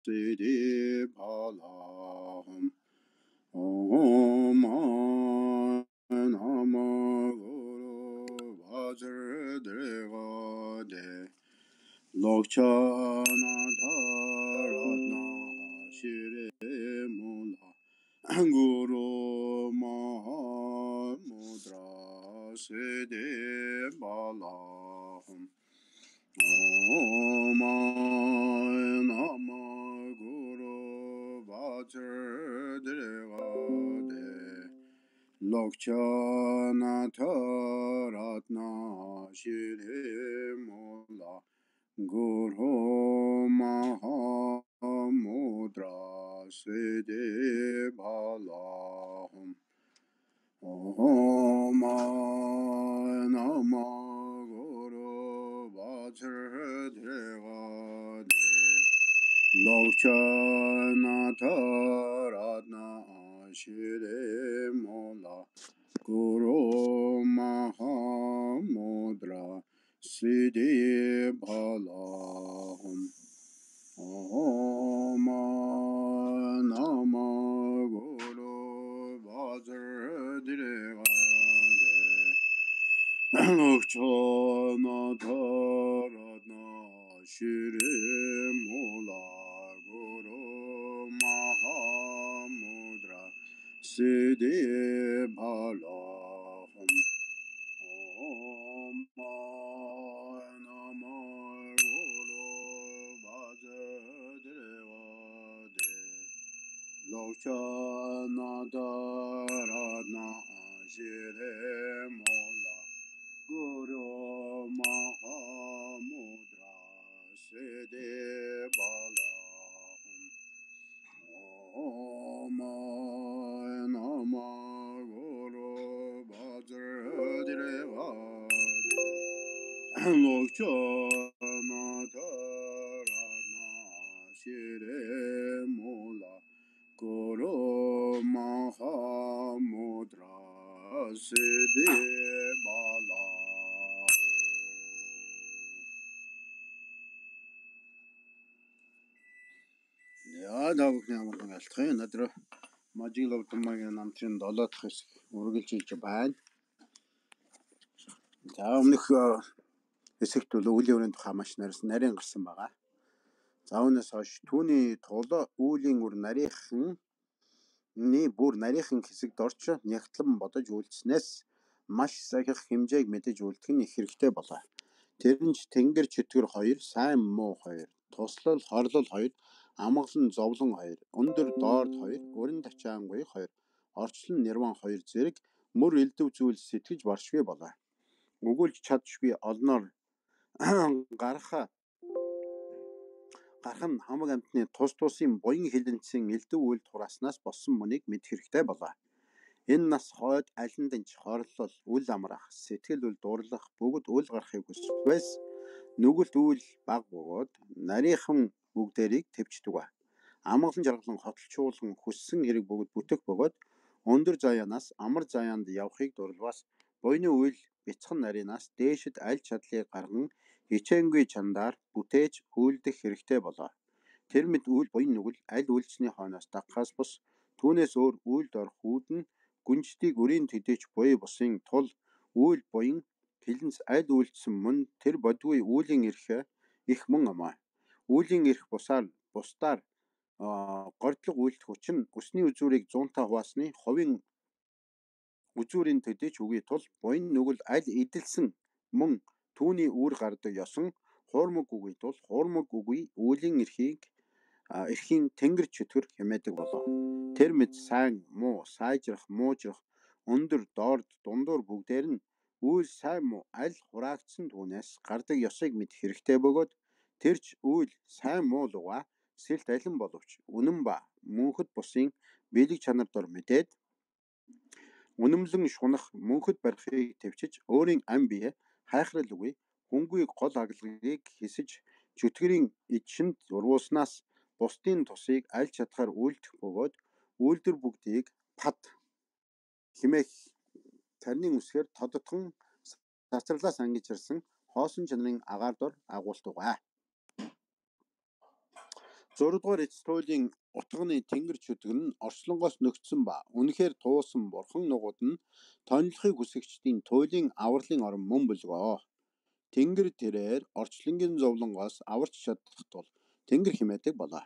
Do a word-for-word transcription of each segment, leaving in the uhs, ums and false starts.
Siddhi Bhalaham Om Nama Guru Vajradevade Lokchana Dharatna Shire Mula Guru Mahamudra Siddhi Bhalaham Om Nama Guru Vajradevade Lokchana Dharatna Shire Mula Guru Mahamudra Siddhi Bhalaham Om Nama Guru Vajradevade Lokchana Dharatna Shire Mula Guru Mahamudra Siddhi Bhalaham Om Nama Guru Vajradevade Lokchana Dharatna Shire Mula Guru Mahamudra Siddhi Bhalaham Om Nama Guru Vajradevade Lokchana Dharatna Shire Mula Guru Mahamudra Siddhi Bhalaham Om Nama Guru Vajradevade Lokchana Dharatna Shire Mula Guru Mahamudra Siddhi Bhalaham. Яа даа бүхний ямар нэг алтхын надруу мажиглав тумагийн намтрын долоодох хэсэг үргэлж хийж байна. За өмнөх хэсэгт бол үлийн өрийн тухай маш нарийн гарсан байгаа. За үүнээс хойш түүний тулаа үлийн үр нарийнхан Ни бүр нарийнхан хэсэгт орч нягтлан бодож үйлснээс маш сахих хэмжээг мэдэж үлдэх нь их хэрэгтэй болоо. Тэр нь ч тэнгэр чөтгөр хоёр, сайн муу хоёр, туслал хорлол хоёр, амгалан зовлон хоёр, өндөр доорд хоёр, өрн тачаангүй хоёр, орчлон нэрван хоёр зэрэг мөр элдв зүйл сэтгэж баршгүй болоо. Өгүүлж чадшгүй олноор гарах гарах нь хамаг амтны тус тусын буян хилэнцэн элдв үйл турааснаас болсон мөнийг мэд хэрэгтэй болоо. Энэ нас хойд алиндэнч хорлол, үл амрах, сэтгэл үл дурлах, бүгд үл гарахыг хүсвээс нүгэлт үйл баг бөгөөд нарийнхан бүгдээрийг төвчдөг ба. Амгалан жаргалан хотолчуулан хүссэн хэрэг бүгд бүтэх бөгөөд өндөр заяанаас амар заяанд явахыг дурлвас буйны үйл бяцхан нарийнаас дээшид аль чадлыг гарган хичээнгүй чандаар бүтээж үйлдэх хэрэгтэй болоо. Тэр мэд үйл буян нүгэл аль үйлчний хойноос дагахаас бус түүнээс өөр үйлд орох үүдэн гүнжтийг өрийн төдийч буй бусын тул үйл буян хилэнц аль үйлдсэн мөн тэр бодгүй үүлийн эрх их мөн амаа. Үүлийн эрх бусаар бусдаар гордлог үйлдэх хүчин өсний үзүүрийг зуунтаа хуваасны ховын үзүүрийн төдийч үгүй тул буян нүгэл аль эдэлсэн мөн түүний үүр гардаг ёсон хуурмаг үгүй тул хуурмаг үгүй үүлийн эрхийг эрхийн тэнгэр чөтгөр хэмээдэг болоо. Тэр мэд сайн муу сайжрах муужрах өндөр доорд дундуур бүгдээр нь үйл сайн муу аль хураагдсан түүнээс гардаг ёсыг мэд хэрэгтэй бөгөөд тэрч үйл сайн муу луга сэлт алин боловч үнэн ба мөнхөд бусын бэлэг чанар дор мэдээд үнэмлэн шунах мөнхөд барихыг төвчж өөрийн ам бие хайхрал үгүй хөнгүй гол аглагыг хэсэж чөтгөрийн ичинд урууснаас бусдын тусыг аль чадхаар үйлдэх бөгөөд үйлдвэр бүгдийг пад химэх тарны үсгээр тодотхон цацралаас ангижирсан хоосон чанарын агаар дор агуулдаг ба. зургаадугаар эцэст хуулийн утганы тэнгэр чөтгөр нь орчлонгоос нөгцсөн ба үнэхээр туусан бурхан нугууд нь тонилохыг хүсэгчдийн туйлын авралын орон мөн бөлгөө. Тэнгэр тэрээр орчлонгийн зовлонгоос аварч чадах тул тэнгэр хэмээдэг болоо.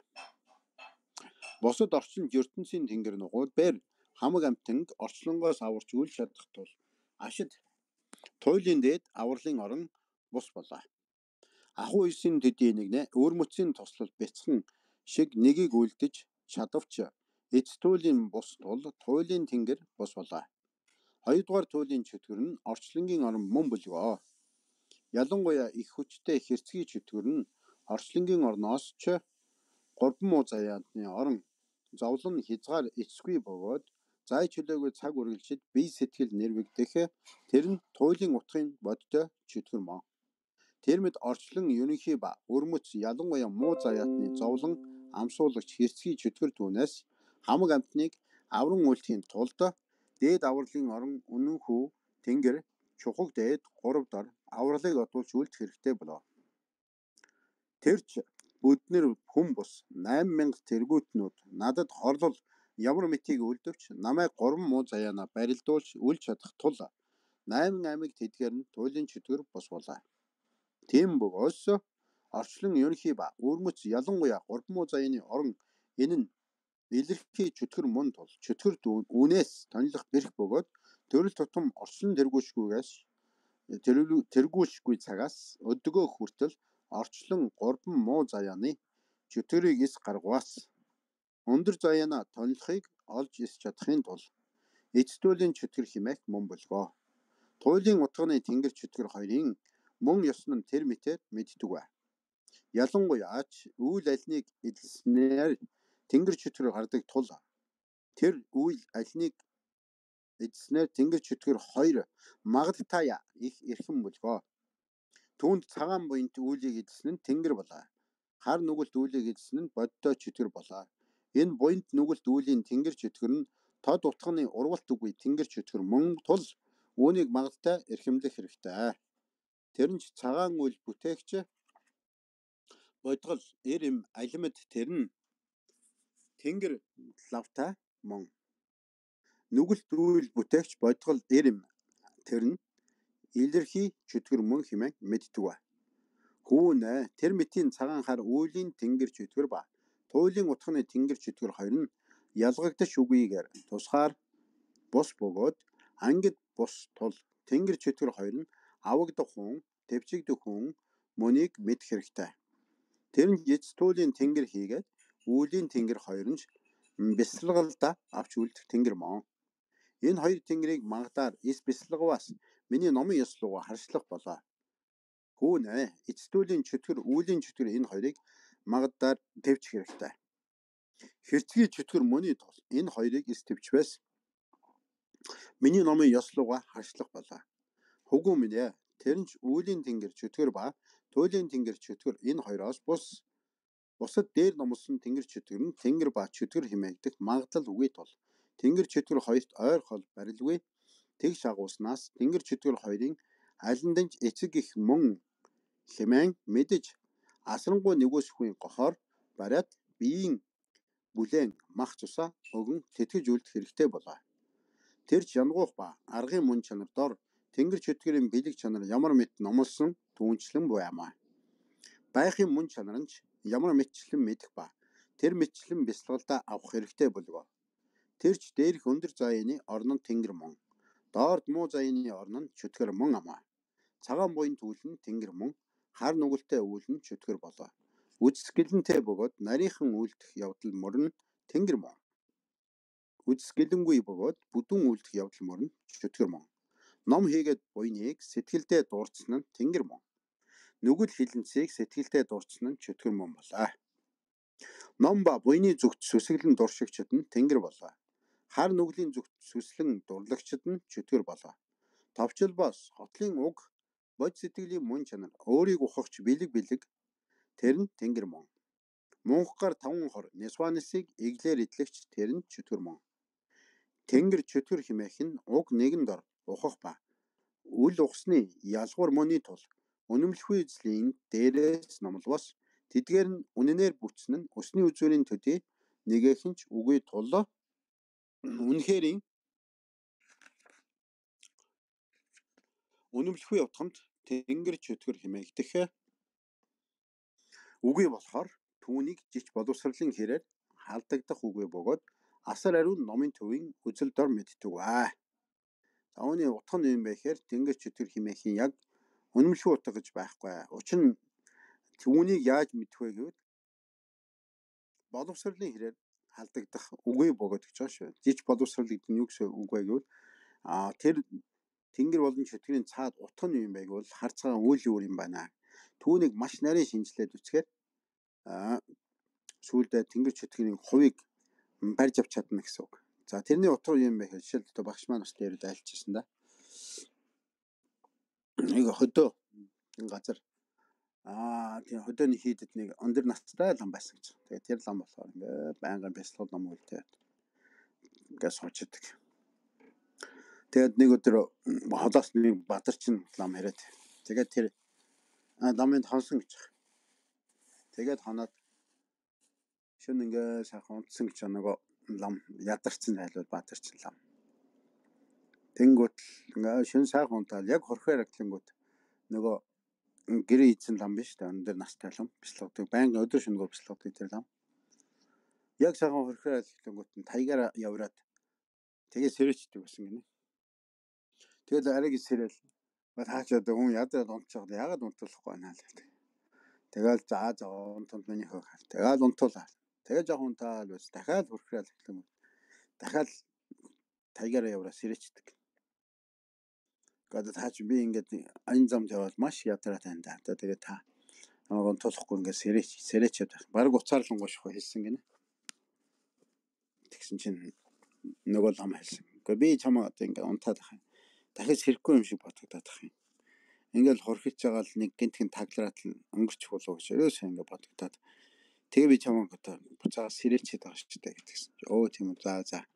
Бусад орчин ертөнцийн тэнгэр нугууд бээр хамаг амтанг орчлонгоос аварч үл чадах тул ашид туйлын дээд авралын орон бус болоо. Ахуй исэн төдий нэгнэ өөрмөцийн тослол бяцхан шиг нэгийг үлдэж чадавч эцэст туйлын бус тул туйлын тэнгэр бус болоо. Хоёрдугаар туйлын чөтгөр нь орчлонгийн орон мөн бөлгөө. Ялангуяа их хүчтэй хэрцгий чөтгөр нь орчлонгийн орноос ч гурван муу заяаны орон зовлон хязгаар эцгүй бөгөөд зай чөлөөгүй цаг үргэлжид бие сэтгэл нэрвэгдэх тэр нь туйлын утгын бодтой чөтгөр мөн. Тэр мэд орчлон ерөнхий ба өрмөц ялангуяа муу заяатны зовлон амсуулагч хэрцгий чөтгөр түүнээс хамаг амтныг авран үлдэхийн тулд дээд авралын орон үнэнхүү тэнгэр чухаг дээд гурав дор авралыг одуулж үлдэх хэрэгтэй болов. Тэрч бүднэр хүм бус найман мянга тэргүүтнүүд надад хорлол ямар мэтийг үлдэвч намайг гурван муу заяана барилдуулж үл чадах тул найман аймаг тэдгээр нь туйлын чөтгөр бус болоо. Тийм бөгөөс орчлон ерөнхий ба өрмөц ялангуяа гурван муу заяаны орон энэ нь илэрхий чөтгөр мөн тул чөтгөр үнээс тонилох бэрх бөгөөд төрөл тутам орчлон тэргүүшгүйгээс тэргүүшгүй цагаас өдгөө хүртэл орчлон гурван муу заяаны чөтгөрийг эс гаргаваас өндөр заяана тонилохыг олж эс чадахын тул эцэст туйлын чөтгөр хэмээх мөн бөлгөө. Туйлын утганы тэнгэр чөтгөр хоёрын мөн ёсон нь тэр мэтэд мэддэг бай. Ялангуяа ч үйл альныг эдэлснээр тэнгэр чөтгөр гардаг тул тэр үйл альныг эдэлснээр тэнгэр чөтгөр хоёр магадтайя их эрхэм бөлгөө. Түүнд цагаан буянт үйлийг эдэлсэн нь тэнгэр болоо. Хар нүгэлт үйлийг эдэлсэн нь бодтой чөтгөр болоо. Энэ буянт нүгэлт үйлийн тэнгэр чөтгөр нь тод утганы урвалт үгүй тэнгэр чөтгөр мөн тул үүнийг магадтай эрхэмлэх хэрэгтэй. Тэр нь цагаан үйл бүтээгч бодгол эрэм алимд тэр нь тэнгэр лавтай мөн. Нүгэлт үйл бүтээгч бодгол эрэм тэр нь илэрхий чөтгөр мөн хэмээн мэддэг бай. Хүүнэ тэр мэтийн цагаан хар үйлийн тэнгэр чөтгөр ба туйлын утганы тэнгэр чөтгөр хоёр нь ялгагдаж үгүйгээр тусгаар бус бөгөөд ангид бус тул тэнгэр чөтгөр хоёр нь авагдах хүн төвчигдэх хүн мөнийг мэдэх хэрэгтэй. Тэр нь эцэст туйлын тэнгэр хийгээд үйлийн тэнгэр хоёр нь бясалгалда авч үлдэх тэнгэр мөн. Энэ хоёр тэнгэрийг мангадаар эс бясалгаваас миний номын ёс руу харшлах болоо. Хүүнэ эцэст туйлын чөтгөр үйлийн чөтгөр энэ хоёрыг мангадаар төвчих хэрэгтэй. Хэрцгий чөтгөр мөний тул энэ хоёрыг эс төвчвэс миний номын ёс руу харшлах болоо. Хөгөө минь ээ тэр нь үйлийн тэнгэр чөтгөр ба туйлын тэнгэр чөтгөр энэ хоёроос бус бусад дээр номлосон тэнгэр чөтгөр нь тэнгэр ба чөтгөр хэмээгдэх магадлал үгүй тул тэнгэр чөтгөр хоёрт ойр хол барилгүй тэгш агууснаас тэнгэр чөтгөр хоёрын алиндаж эцэг их мөн хэмээн мэдэж асрангуй нэгүсгүй гохоор бариад биеийн бүлээн мах цусаа өгөн тэтгэж үлдэх хэрэгтэй болоо. Тэр ч янгуух ба аргын мөн чанар дор тэнгэр чөтгөрийн бэлэг чанар ямар мэт номлосон түүнчлэн буйамаа. Байхын мөн чанар нь ямар мэтчлэн мэдэх ба тэр мэтчлэн бясалгалдаа авах хэрэгтэй болов. Тэр ч дээрх өндөр заяаны орн нь тэнгэр мөн. Доорд муу заяаны орн нь чөтгөр мөн амаа. Цагаан буянт үйл нь тэнгэр мөн. Хар нүгэлтэй үйл нь чөтгөр болоо. Үдсгэлэнтэй бөгөөд нарийнхан үйлдэх явдал мөрн тэнгэр мөн. Үдсгэлэнгүй бөгөөд бүдүүн үйлдэх явдал мөрн чөтгөр мөн. Ном хийгээд буйныг сэтгэлдээ дурдсан нь тэнгэр мөн. Нүгэл хилэнцгийг сэтгэлдээ дурдсан нь чөтгөр мөн болоо. Ном ба буйны зүгт сүсгэлэн дуршигчд нь тэнгэр болоо. Хар нүглийн зүгт сүслэн дурлагчд нь чөтгөр болоо. Товчлбоос хотлын уг бод сэтгэлийн мөн чанар өөрийг ухагч бэлэг бэлэг тэр нь тэнгэр мөн. Мунхгаар таван хор Несванисыг эглээр идлэгч тэр нь чөтгөр мөн. Тэнгэр чөтгөр хэмээх нь уг нэгэн дор ухах ба үл ухсны ялгуур мөний тул үнэмлэхгүй эзлийн дээрээс номлбос Тэдгээр нь үнэнээр бүтсэн нь усны үзүүрийн төдий нэгэхэн ч үгүй туллаа. Үнэхэрийн үнэмлэхгүй утгамд тэнгэр чөтгөр хэмээгдэх үгүй болохоор түүнийг жиж боловсролын хэрээр халдагдах үгүй бөгөөд асар ариун номын төвийн үзэл дор мэддэг ба. Тооны утга нь юм байхээр тэнгэр чөтгөр хэмээхийн яг үнэмлэхгүй утга гэж байхгүй. Учир нь түүнийг яаж мэдэх вэ гэвэл боловсролын хэрээр халдагдах үгүй бөгөөд гэж байна шүү. Жиж боловсрол гэдэг нь юу гэсэн үг вэ гэвэл а тэр тэнгэр болон чөтгөрийн цаад утга нь юм бэ гэвэл хар цагаан үйл өөр юм байна. Түүнийг маш нарийн шинжилээд үзэхээр а сүүлдээ тэнгэр чөтгөрийн хувийг барьж авч чадна гэсэн үг. За тэрний утга юм бэ гэхээр жишээлбэл одоо багш маань бас дээр айлчсан да. Нэг хөдөө газар аа тийм хөдөөний хийдэд нэг өндөр настай лам байсан гэж. Тэгээд тэр лам болохоор ингээ байнгын бясалгал ном үлдээ. Ингээ суучдаг. Тэгээд нэг өдөр холоос нэг бадарчин лам хараад. Тэгээд тэр ламын хонсон гэж. Тэгээд хоноод шин ингээ сайхан унтсан гэж нөгөө лам ядарсан зайлвал бадарчин лам. Тэнгүүт ингээ шин сайхан унтаад яг хорхоор аглангууд нөгөө гэрээ ийдсэн лам биш та өндөр настай лам бясалгадаг байнга өдөр шөнөгүй бясалгадаг тэр лам. Яг сайхан хорхоор аглангууд нь таягаар явраад тэгээ сэрээчдэг байсан гинэ. Тэгээд ариг сэрэл таачаад хүн ядраад унтчихад ягаад унтуулахгүй байна л гэдэг. Тэгэл заа заа унтунд миний хөө хаа. Тэгэл унтуулаа. Тэгээ жоох унтаал бас дахиад хорхоор аглангууд дахиад таягаар явраа сэрээчдэг. Тэгээд таач би ингээд аян замд яваад маш ядраад байна да. Тэгээд та намайг унтуулахгүй ингээд сэрээч сэрээчээд байх. Бараг уцаарлангуйшгүй хэлсэн гинэ. Тэгсэн чинь нөгөө лам хэлсэн. Гэхдээ би чамаа одоо ингээд унтаад байх юм. Дахиж сэрэхгүй юм шиг бодогдоод байх юм. Ингээд хорхиж байгаа л нэг гинтхэн таглараад л өнгөрчих болов гэж ерөөсөө ингээд бодогдоод. Тэгээ би чамаа одоо буцаа сэрээчээд байгаа шүү дээ гэдгийгсэн. Өө тийм үү за за.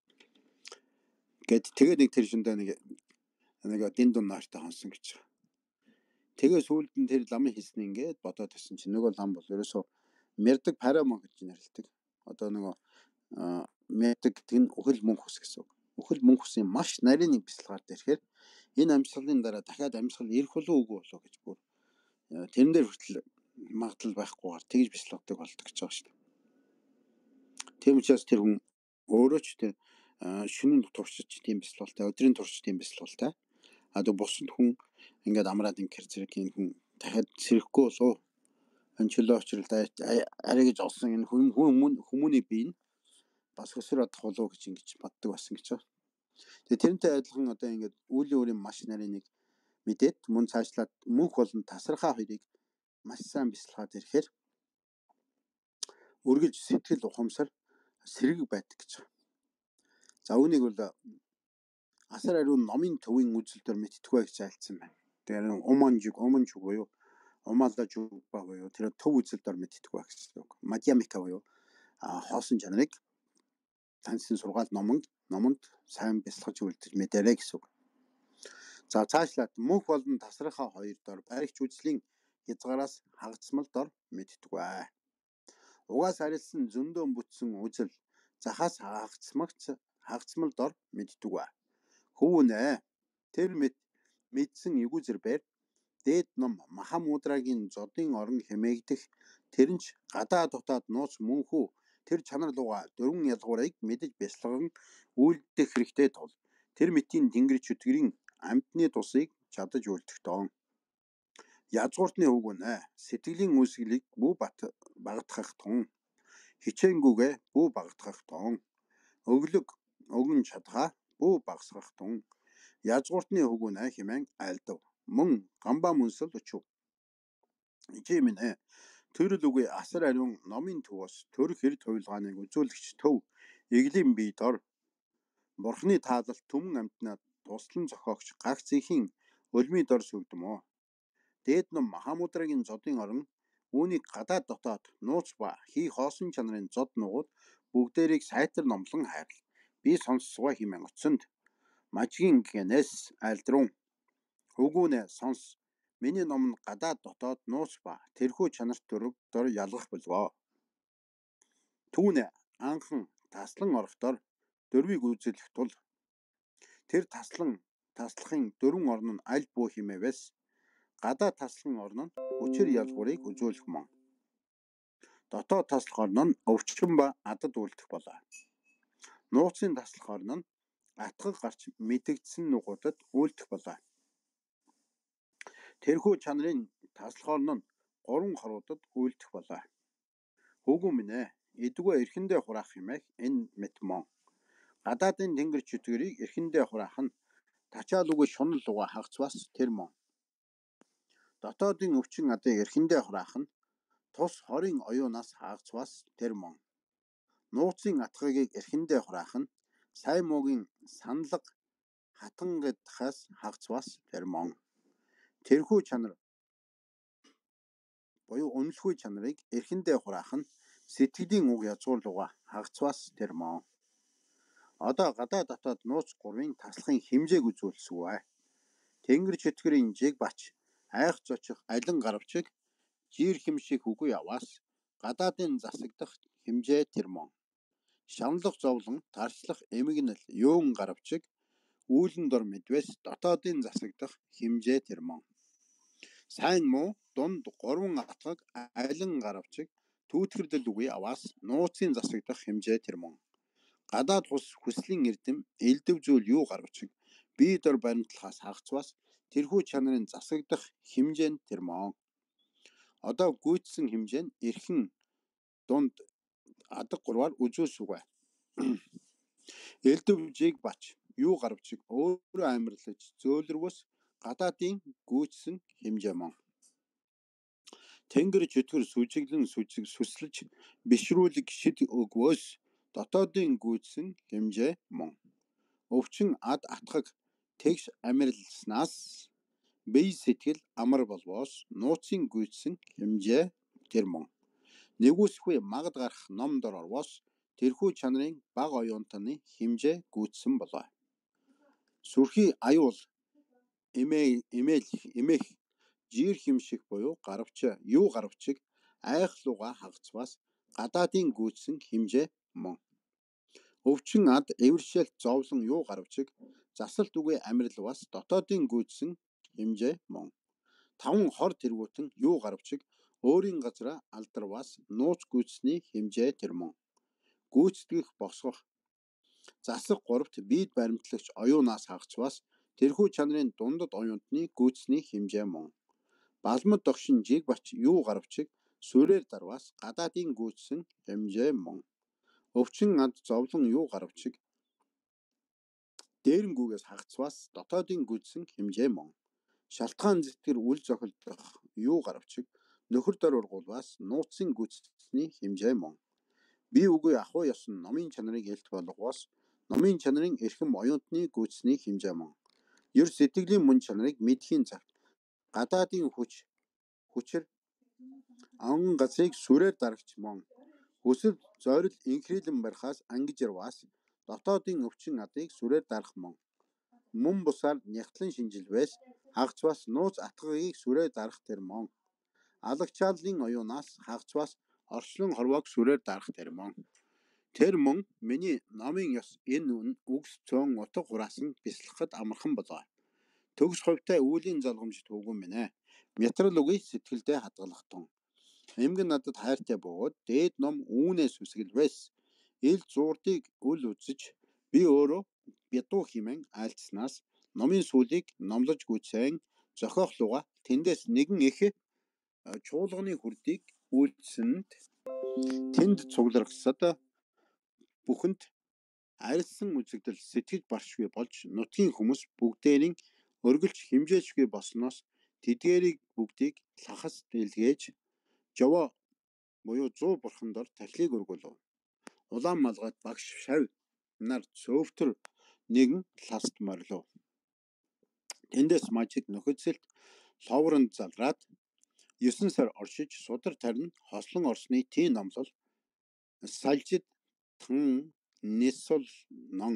Гэт тэгээ нэг тэр шүндэ нэг нэг дин дун нааштай хонсон гэж. Тэгээ сүүлд нь тэр ламын хийсэн ингээд бодоод байсан чинь нөгөө лам бол ерөөсөө мэрдэг парамон гэж нэрлэдэг. Одоо нөгөө мэрдэг гэдэг нь үхэл мөнх ус гэсэн үг. Үхэл мөнх усын маш нарийн нэг бясалгаар дээрхээр энэ амьсгалын дараа дахиад амьсгал ирэх болов үгүй болов гэж бүр тэрэн дээр хүртэл магадлал байхгүйгээр тэгж бясалгадаг болдог гэж байгаа шүү дээ. Тийм учраас тэр хүн өөрөө ч тэр шөнийн туршиж тийм бясалгалтай, өдрийн туршиж тийм бясалгалтай. А то бусад хүн ингээд амраад ингээд зэрэг энэ хүн дахиад сэрэхгүй болов. Энэ чөлөө очрол арай гэж олсон энэ хүн хүмүүний бие нь бас өсөр одох болов гэж ингэж боддог байсан гэж байна. Тэгээ тэрнтэй адилхан одоо ингээд үлийн өөрийн маш нарийн нэг мэдээд мөн цаашлаад мөнх болон тасархаа хоёрыг маш сайн бясалгаад ирэхээр үргэлж сэтгэл ухамсар сэрэг байдаг гэж байна. За үүнийг бол асар ариун номын төвийн үзэлдэр мэдтгвэ гэж айлцсан байна. Тэгэхээр уманжиг уманжиг буюу умаалда жугба буюу тэр төв үзэлдэр мэдтгвэ гэсэн үг. Мадьямика буюу хоосон чанарыг таньсан сургаал номонд номонд сайн бясалгаж үлдэж мэдэрэй гэсэн үг. За цаашлаад мөнх болон тасархаа хоёр дор баригч үзлийн хязгаараас хагацмал дор мэдтгвэ. Угаас арилсан зөндөө бүтсэн үзэл захаас хагацмагц хагацмал дор мэдтгвэ. Хүүнэ тэр мэд мэдсэн эвгүзэр бэр дээд ном Махамудрагийн зодын орон хэмээгдэх тэрнч гадаа дотоод нууц мөнхүү тэр чанар луга дөрвөн ялгуурыг мэдэж бясалган үйлдэх хэрэгтэй тул тэр мэтийн тэнгэр чөтгөрийн амьтны тусыг чадаж үлдэх тоон. Язгууртны үгүнэ сэтгэлийн үүсгэлийг бүү багтгах тун хичээнгүгэ бүү багтгах тун өглөг өгөн чадгаа бүү багсгах тун язгууртны үгүнэ хэмээн айлдав мөн гамбаа мөнсөл өчөв. Ижимнэ төрөл үгүй асар ариун номын төвөөс төр хэр туйлгааныг үзүүлэгч төв эглийн бие дор бурхны таалалт түмэн амьтнаад туслан зохиогч гагц ихийн өлмий дор сүгдэм. Дээд ном Махамудрагийн зодын орон үүнийг гадаад дотоод нууц ба хий хоосон чанарын зод нугууд бүгдээрийг сайтар номлон хайрл. Би сонссгоо хэмээн утсанд мажгийн гэнэс айлдрун. Үгүнэ сонс Миний ном нь гадаад дотоод нууц ба тэрхүү чанарт дор ялгах болов. Түүнэ анхан таслан орохдоор дөрвийг үзүүлэх тул тэр таслан таслахын дөрвөн орн нь аль бүү хэмээвээс гадаад таслахын орн нь хүчээр ялгуурыг үзүүлэх мөн. Дотоод таслах орн нь өвчтөн ба адад үлдэх болоо. Нууцын таслах орн нь атгаг гарч мэдэгдсэн нугуудад үлдэх болоо. Тэрхүү чанарын таслах орн нь гурван хоруудад үлдэх болоо. Хөөгүй минь ээ, эдгөө эрхэндээ хураах хэмээх энэ мэт мөн. Гадаадын тэнгэр чөтгөрийг эрхэндээ хураах нь тачаалуугүй шунал луга хагцвас тэр мөн. Дотоодын өвчин адыг эрхэндээ хураах нь тус хорийн оюунаас хагцвас тэр мөн. Нууцын атгагийг эрхэндээ хураах нь сайн муугийн саналга хатангадхаас хагцвас тэр мөн. Тэрхүү чанар буюу үнэлэхгүй чанарыг эрхэндээ хураах нь сэтгэлийн уг язгуурлууга хагцвас тэр мөн. Одоо гадаа дотоод нууц гурвын таслахын хэмжээг үзүүлсэгүй. Тэнгэр чөтгөрийн жиг бач айх зочих алин гаравчиг жир хэмших үгүй яваас гадаадын засагдах хэмжээ тэр мөн. Шаналх зовлон тарчлах эмгэнэл юун гаравчиг үүлэн дор мэдвэс дотоодын засагдах хэмжээ тэр мөн. Сайн муу дунд гурван атгаг алин гаравчиг түүтгэрлэл үгүй аваас нууцын засагдах хэмжээ тэр мөн. Гадаад хус хүслийн эрдэм элдв зүйл юу гаравчиг бие дор баримтлахаас хагцвас тэрхүү чанарын засагдах хэмжээ нь тэр мөн. Одоо гүйцсэн хэмжээ нь эрхэн дунд адаг гурваар үзүүлсүгэ. Элдв жиг бач юу гаравчиг өөрөө амьрлаж зөөлрвөс гадаадын гүйцсэн хэмжээ мөн. Тэнгэр чөтгөр сүжиглэн сүжиг сүслэж бишрүүлэг шид өгвөөс дотоодын гүйцсэн хэмжээ мөн. Өвчин ад атгаг тэгш амьрлснаас бие сэтгэл амар болвоос нууцын гүйцсэн хэмжээ тэр мөн. Нэгүсгүй магад гарах ном дор орвоос тэрхүү чанарын баг оюунтаны хэмжээ гүйцсэн болоо. Сүрхий аюул эмээл эмээх жир хэмших буюу гаравч юу гаравчиг айхлууга хагцвас гадаадын гүйцсэн хэмжээ мөн. Өвчин ад эвэршээлт зовлон юу гаравчиг засалт үгүй амьрлвас дотоодын гүйцсэн хэмжээ мөн. Таван хор тэргүүтэн юу гаравчиг өөрийн газраа алдарвас нууц гүйцсний хэмжээ тэр мөн. Гүйцэтгэх босгох засах гуравт биед баримтлагч оюунаас хагцвас тэрхүү чанарын дундад оюунтны гүйцсний хэмжээ мөн. Балмад догшин жиг бач юу гаравчиг сүрээр дарвас гадаадын гүйцсэн хэмжээ мөн. Өвчин ад зовлон юу гаравчиг дээрэнгүүгээс хагцвас дотоодын гүйцсэн хэмжээ мөн. Шалтгаан зэтгэр үл зохилдох юу гаравчиг нөхөр дор ургуулвас нууцын гүйцсний хэмжээ мөн. Би үгүй ахуй ёсон номын чанарыг элт болгоос номын чанарын эрхэм оюунтны гүйцсний хэмжээ мөн. Ер сэтгэлийн мөн чанарыг мэдхийн цагт гадаадын хүч хүчээр анган газрыг сүрээр дарагч мөн. Хүсэл зорил инхрийлэн барихаас ангиж ярваас дотоодын өвчин адыг сүрээр дарах мөн. Мөн бусаар нягтлан шинжилвээс хагцвас нууц атгагийг сүрээр дарах тэр мөн. Алагчааллын оюунаас хагцвас орчлон хорвоог сүрээр дарах тэр мөн. Тэр мөн миний номын ёс энэ үгс цөөн утга хураасан бясалгахад амархан болоо. Төгс хувьтай үүлийн залгамжт үгүй минь ээ. Мятрал үгүй сэтгэлдээ хадгалахтун. Эмгэн надад хайртай бөгөөд дээд ном үүнээс үсгэлвэс ил зуурдыг үл үзэж би өөрөө бядуу химэн айлтснаас номын сүлийг номлож гүйцэн зохиохлууга тэндээс нэгэн их чуулганы хүрдийг үйлсэнд тэнд цугларгасад бүхэнд арилсан үзэгдэл сэтгэж баршгүй болж нутгийн хүмүүс бүгдээрийн өргөлж хэмжээчгүй болсноос тэдгээрийг бүгдийг лахас дэлгээж жоо буюу зүү бурхан дор тахлыг өргөлөв. Улаан малгайд багш шав нар цөөвтөр нэгэн ласт морлоо. Тэндээс мажиг нөхөцөлт ловранд залраад есөн сар оршиж судар тарин хослон орсны тийм номлол салжид тан нисол нон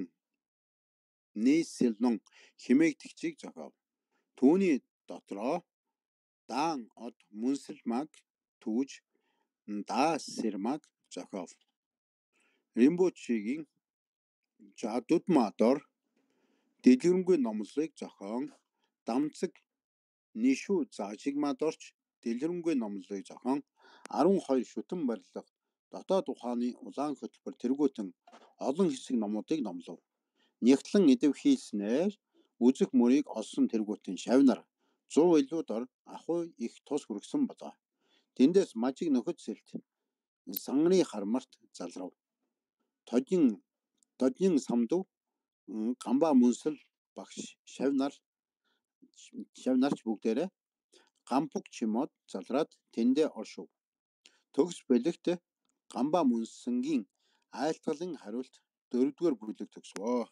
нийсэл нон химээгдэгчийг зохиов. Түүний дотроо даан од мөнсөл маг түүж даа сэрмаг зохиов. Римбучигийн жадууд мадор дэлгэрэнгүй номлолыг зохион дамцаг нишүү заажиг мадорч дэлгэрэнгүй номлолыг зохион арван хоёр шүтэн барилга дотоод ухааны улаан хөтөлбөр тэргүүтэн олон хэсэг номуудыг номлов. Нягтлан идэвхийснээр үзэх мөрийг олсон тэргүүтэн шавнар зуун илүү дор ахуй их тус хүргэсэн болоо. Тэндээс мажиг нөхөд сэлт санганы хармарт залрав. Тожин тожин самдав гамбаа мөнсөл багш шавнар шавнарч бүгдээрээ гампуг чимод залраад тэндээ оршив. Төгс бэлэгт гамбаа мөнсөнгийн айлтгалын хариулт дөрөвдүгээр бүлэг төгсвөө.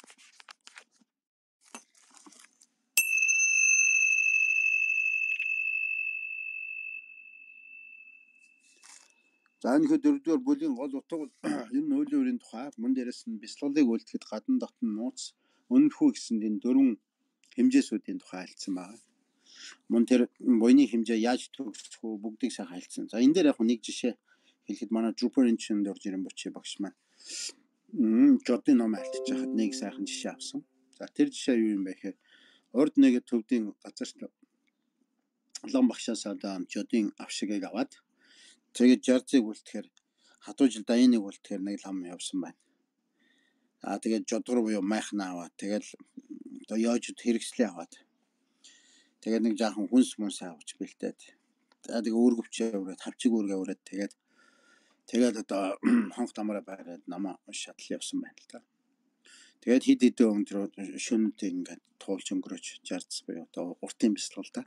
За энэ дөрөвдүгээр бүлийн гол утга бол энэ үйл өөрийн тухай мөн дээрээс нь бяцлаглалыг үлдэхэд гадна дотн нууц өнөхүү гэсэн энэ дөрвөн хэмжээсүүдийн тухай альцсан байна. Мөн тэр буйны хэмжээ яаж төгсөх вэ бүгдийг сайхан альцсан. За энэ дээр яг нэг жишээ хэлэхэд манай Жупринчэнд орж ирэн бочи багш маань жодын ном альтж байхад нэг сайхан жишээ авсан. За тэр жишээ юу юм бэ гэхээр урд нэг төвдийн газарт лам багшаас одоо жодын авшигийг аваад тэгээд жарзыг үлдэхээр хатуужил дайныг үлдэхээр нэг лам явсан байна. Аа тэгээд жодгор буюу майхнаа аваад тэгээд одоо яожд хэрэгслээ аваад тэгээд нэг жаахан хүнс мөнс авч бэлдээд за тэгээд үүргэвчээ өрөөд хавчиг үүргээ өрөөд тэгээд тэгээд одоо хонх дамаараа байраад намаа шатал явсан байна л да. Тэгээд хид хидэн өндөр шөнөд ингээд туулж өнгөрөөж жарц буюу одоо уртын бяцлал да.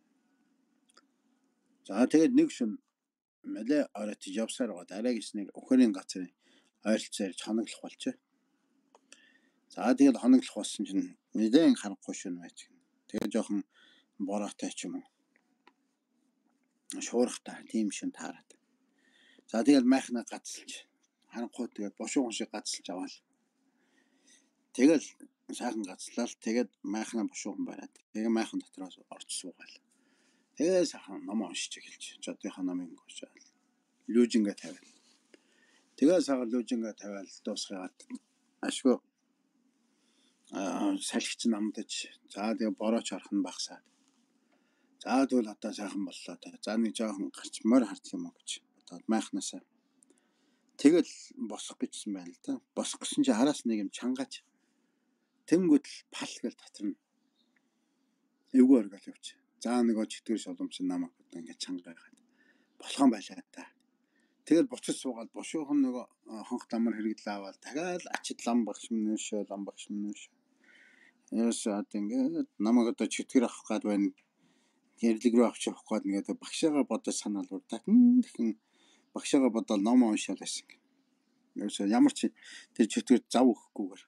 За тэгээд нэг шөн мэлээ оройт явсаар байгаа дараа гиснээр өхөрийн газрын ойролцоорч хоноглох болчээ. За тэгээд хоноглох болсон чинь нэгэн харахгүй шүн байж. Тэгээд жоохон бороотой ч юм уу. Шуурхтай тийм шин таарад. За тэгээд майхнаа гацалж харахгүй тэгээд бошуугон шиг гацалж аваад. Тэгэл сайхан гацлал тэгээд майхнаа бошуугон бараад. Тэгээд майхан дотроос орж суугаал. Тэгээд сайхан ном уншиж эхэлж. Жодынхаа номыг уншаал. Лүүжингээ тавиал. Тэгээд сайхан лүүжингээ тавиал дуусгаад ашгүй аа салхич намдаж. За тэгээд борооч харах нь багсаад. За тэгвэл одоо сайхан боллоо та. За нэг жоохон гарчмаар хардсан юм уу гэж бодоод майхнаасаа. Тэгэл босох гэжсэн байна л да. Босох гэсэн чи араас нэг юм чангаач. Тэнгүүд л пал гэл татарна. Эвгүй оргол явч. За нөгөө читгэр шоломч намайг одоо ингэ чангаагаад болохон байлаа та. Тэгэл буцаж суугаад бошуухан нөгөө хонх дамар хэрэглээ аваад дахиад ачид лам багш минь лам багш минь. Ясаад ингэ намайг одоо читгэр авах гад байна. Гэрлэг рүү авч явах гээд нэгээд багшаагаа бодож санаал бүр дахин багшаагаа бодоод ном уншаал байсан. Ерөөсөө ямар ч тэр читгэр зав өгөхгүйгээр.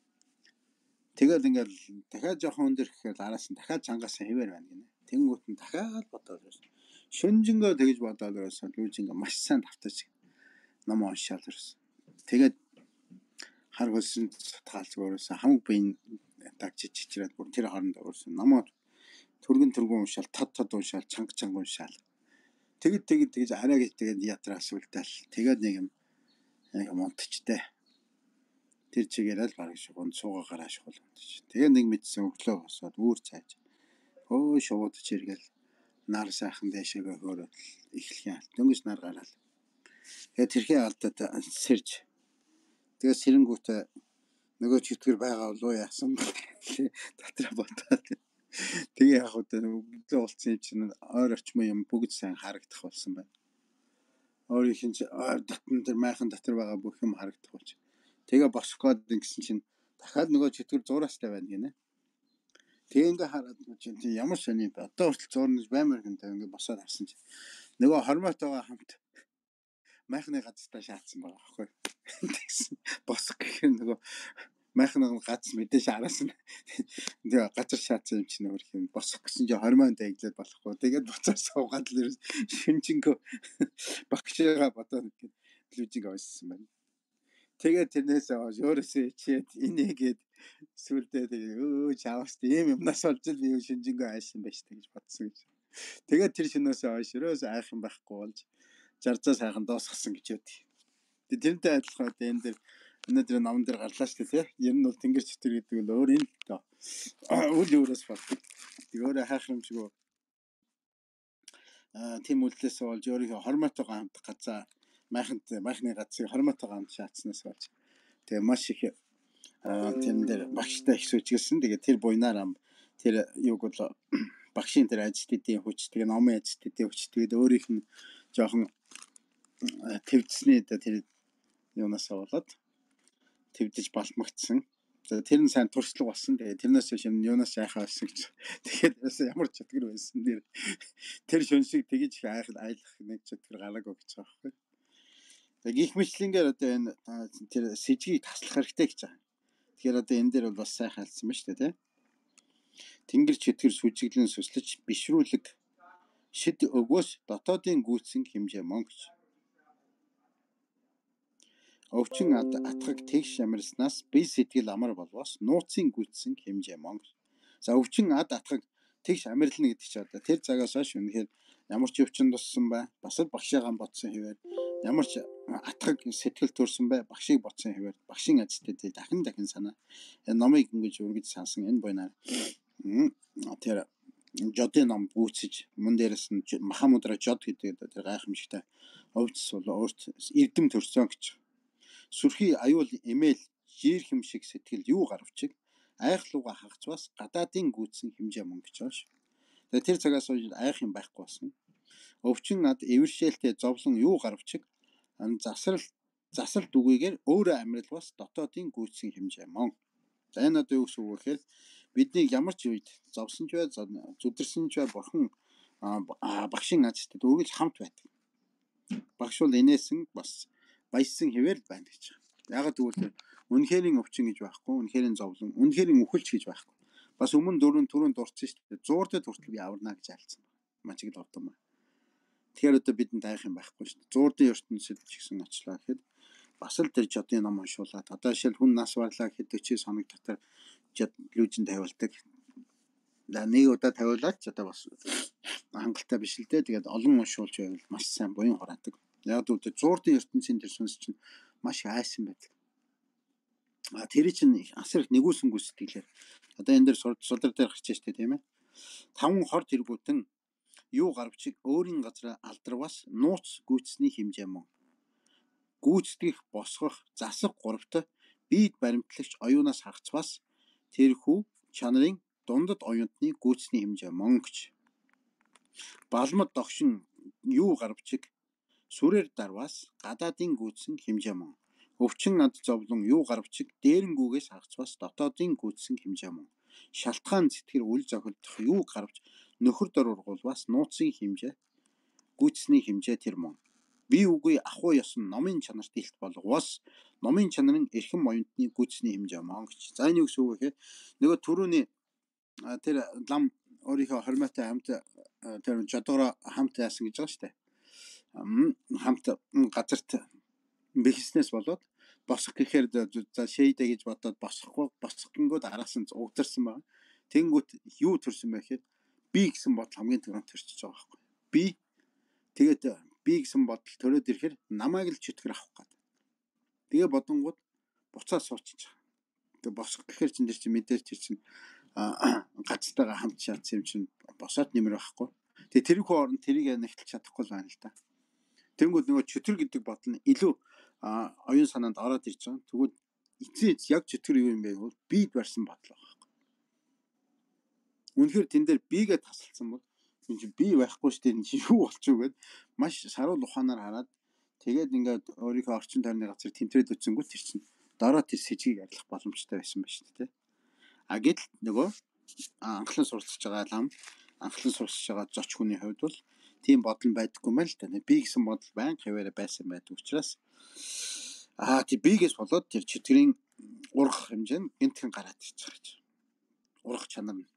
Тэгэл ингээл дахиад жоохон өндөр гэхээр араас нь дахиад чангаасан хэвээр байна гинэ. Тэнгүүт нь дахиад бодоод байсан. Шүнжингөө тэгж бодоод байсан. Лүүжингээ маш сайн давтаж ном уншаал байсан. Тэгээд хар хөлсөнд сутгаалж өөрөөсөө хамаг биеийн дагжиж чичрээд бүр тэр хоорондоо өөрөөсөө номоо түргэн түргэн уншаал, тод тод уншаал, чанга чанга уншаал. Тэгэд тэгэд тэгж арай гэж тэгээд ятраас үлдээл. Тэгээд нэг юм нэг мунтчтэй. Тэр чигээр л бараг шуган суугаа гарааш хол унтж. Тэгээд нэг мэдсэн өглөө босоод үүр цааж. Өө шуудж иргээл нар сайхан дэшегээ хөөрөд эхлэх юм. Дөнгөж нар гараал. Тэгээд тэрхээ алдаад сэрж. Тэгээд сэрэнгүүтээ нөгөө читгэр байгаа болоо яасан бэ? Дотроо бодоод. Тэгээ яг одоо өглөө болцсон юм чинь ойр орчмын юм бүгд сайн харагдах болсон байна. Өөрийнх нь ойр дотн тэр майхан дотор байгаа бүх юм харагдах болж. Тэгээ босох гээд ингэсэн чинь дахиад нөгөө читгэр зураастай байна гинэ. Тэгээ ингээ хараад чинь ямар сони бэ? Одоо хүртэл зурнаж баймар гэнтэй ингээ босоод харсан чинь нөгөө хормоотойгоо хамт майхны газартаа шаацсан байгаа аахгүй. Тэгсэн босох гэхээр нөгөө майхны гац мэдээж араас нь тэгээ газар шаацсан юм чинь өөр юм босох гэсэн чинь хормонд аяглаад болохгүй. Тэгээд буцаад суугаад л шинжингөө багшаа бодоод ингээд лүүжинг авсан байна. Тэгээд тэрнээс аваад өөрөөсөө ичээд инээгээд сүлдээ тэгээ өө чаавс ийм юмнаас олж л би шинжингөө айсан байж гэж бодсон гэж. Тэгээд тэр шинээс хойш өрөөс айх юм байхгүй болж жарзаа сайхан доосгосон гэж яддаг. Тэгээд тэрнтэй адилхан одоо энэ дэр өнөөдөр номон дээр гарлаа шүү дээ. Ер нь бол тэнгэр чөтгөр гэдэг нь өөр юм л доо. Үл өөрөөс болдог. Тэг өөрөө хайх юмшгүй аа тийм үлдээс болж өөрийнхөө хормоотойгоо хамт газаа майханд майхны газрыг хормоотойгоо хамт шаацснаас болж тэгээ маш их аа тийм дээр багштай их сүжгэлсэн. Тэгээ тэр буйнаар тэр юуг бол багшийн тэр ажилтдын хүч тэгээ номын ажилтдын хүч тэгээд өөрийнх нь жоохон твдсний тэр юунаас болоод твдэж балмагдсан. За тэр нь сайн туршлага болсон. Тэгээ тэрнээс шинэ юунаас айхаа болсон гэж. Тэгэхээр ямар чөтгөр байсан нэр тэр шөншиг тэгж их айх айлах нэг чөтгөр гараагүй гэж байгаа байхгүй. Тэгээ их мэтлэнгээр одоо энэ тэр сэжгийг таслах хэрэгтэй гэж байгаа. Тэгэхээр одоо энэ дээр бол бас сайхан хэлсэн ба шүү дээ, тий. Тэнгэр чөтгөр сүжиглэн сүслэж бишрүүлэг шид өгөөс дотоодын гүйцэн хэмжээ мөн гэж. Өвчин ад атгаг тэгш амирснаас бие сэтгэл амар болвоос нууцын гүйцсэн хэмжээ мөн. За өвчин ад атгаг тэгш амирлна гэдэг чинь одоо тэр цагаас хойш үнэхээр ямар ч өвчин туссан бай, бас л багшаагаан бодсон хэвээр ямар ч атгаг сэтгэл төрсөн бай, багшийг бодсон хэвээр багшийн ажилтнуудыг дахин дахин санаа энэ номыг ингэж үргэж сансан энэ буйнаар тэр жодын ном гүйцэж мөн дээрээс нь Махамудра жод гэдэг тэр гайхамшигтай өвчс бол өөрт эрдэм төрсөн гэж. Сүрхий аюул эмээл жиирхэм шиг сэтгэл юу гарвчиг айхлууга хагцвас гадаадын гүйцэн хэмжээ мөн гэж байна шүү. Тэгээ тэр цагаас хойш айх юм байхгүй болсон. Өвчин ад эвэршээлтэй зовлон юу гарвчиг засрал засалт үгүйгээр өөрөө амьдрал бас дотоодын гүйцэн хэмжээ мөн. За энэ одоо юу гэсэн үг вэ гэхээр биднийг ямар ч үед зовсон ч бай, зүдэрсэн ч бай бурхан багшийн ажилтнууд үргэлж хамт байдаг. Багш бол инээсэн бас баяссан хэвээр л байна гэж. Ягаад гэвэл үнэхэрийн өвчин гэж байхгүй, үнэхэрийн зовлон, үнэхэрийн үхэлч гэж байхгүй. Бас өмнө дөрөв түрүүнд дурдсан шүү дээ. зуурдад хүртэл би аварна гэж альцсан байна. Мачиг л ордон ба. Тэгэхээр одоо бидэнд тайх юм байхгүй шүү дээ. зуурдын ертөнцид ч гэсэн очлаа гэхэд бас л тэр жодын ном уншуулаад одоо жишээл хүн нас барлаа гэхэд өчиг соног дотор жод лүүжин тавиулдаг. За нэг удаа тавиулаад ч одоо бас хангалттай биш л дээ. Тэгээд олон уншуулж байвал маш сайн буян хураадаг. Яг үгүй зуурдын ертөнцийн тэр сүнс чинь маш айсан байдаг. А тэр чинь асар их нэгүүлсэнгүй сэтгэлээр одоо энэ дээр судар дээр гарч штэ тийм ээ. Таван хор тэргүүтэн юу гарвчиг өөрийн газраа алдарвас нууц гүйцсний хэмжээ мөн. Гүйцэтгэх босгох засах гуравт биед баримтлагч оюунаас хагцвас тэрхүү чанарын дундад оюутны гүйцсний хэмжээ мөн гэж. Балмад догшин юу гарвчиг сүрээр дарвас гадаадын гүйцэн хэмжээ мөн. Өвчин ад зовлон юу гарвчиг дээрэнгүүгээс хагцвас дотоодын гүйцэн хэмжээ мөн. Шалтгаан зэтгэр үл зохилдох юу гарвч нөхөр дөрвургуулвас нууцын хэмжээ гүйцсний хэмжээ тэр мөн. Би үгүй ахуй ёсон номын чанарт илт болгоос номын чанарын эрхэм оюутны гүйцсний хэмжээ мөн гэж. За энэ юу гэсэн үг вэ? Нөгөө түрүүний тэр лам өөрийнхөө хормоотой хамт тэр жодороо хамт яасан гэж байгаа шүү дээ. Хамт газарт бэхснээс болоод босох гэхээр за шэйдэ гэж бодоод босохгүй босохгүйд араас нь угдарсан байна. Тэнгүүт юу төрсөн бэ гэхэд би гэсэн бодол хамгийн түрүүнд төрчихөж байгаа байхгүй. Би тэгээд би гэсэн бодол төрөөд ирэхээр намайг л чөтгөр авах гэдэг. Тэгээ бодонгууд буцаа суучих. Тэгээ босох гэхээр чин дээр чи мэдээж чинь гацтайгаа хамт шаацсан юм чинь босоод нэмэр байхгүй. Тэгээ тэрхүү орнд тэрийг нэгтэл чадахгүй л байна л да. Тэнгүүд нөгөө чөтгөр гэдэг бодол нь илүү оюун санаанд ороод ирж байгаа. Тэгвэл эцээ яг чөтгөр юу юм бэ гэвэл бид барьсан бодол байгаа байхгүй. Үнэхээр тэн дээр бигээ тасалсан бол энэ чинь би байхгүй шүү дээ энэ чинь юу болчих вэ гэд маш саруул ухаанаар хараад тэгээд ингээд өөрийнхөө орчин тойрны газар тэмтрээд үтсэнгүүт тэр чинь дараа тэр сэжгийг арилгах боломжтой байсан ба шүү дээ. А гэтэл нөгөө анхлан суралцж байгаа лам анхлан суралцж байгаа зоч хүний хувьд бол тийм бодол байдаггүй мэл та. Би гэсэн бодол байнга хэвээрээ байсан байдаг учраас аа тий бигээс болоод тэр чөтгөрийн урах хэмжээ нь гинтхэн гараад ирж байгаа гэж. Урах чанар нь.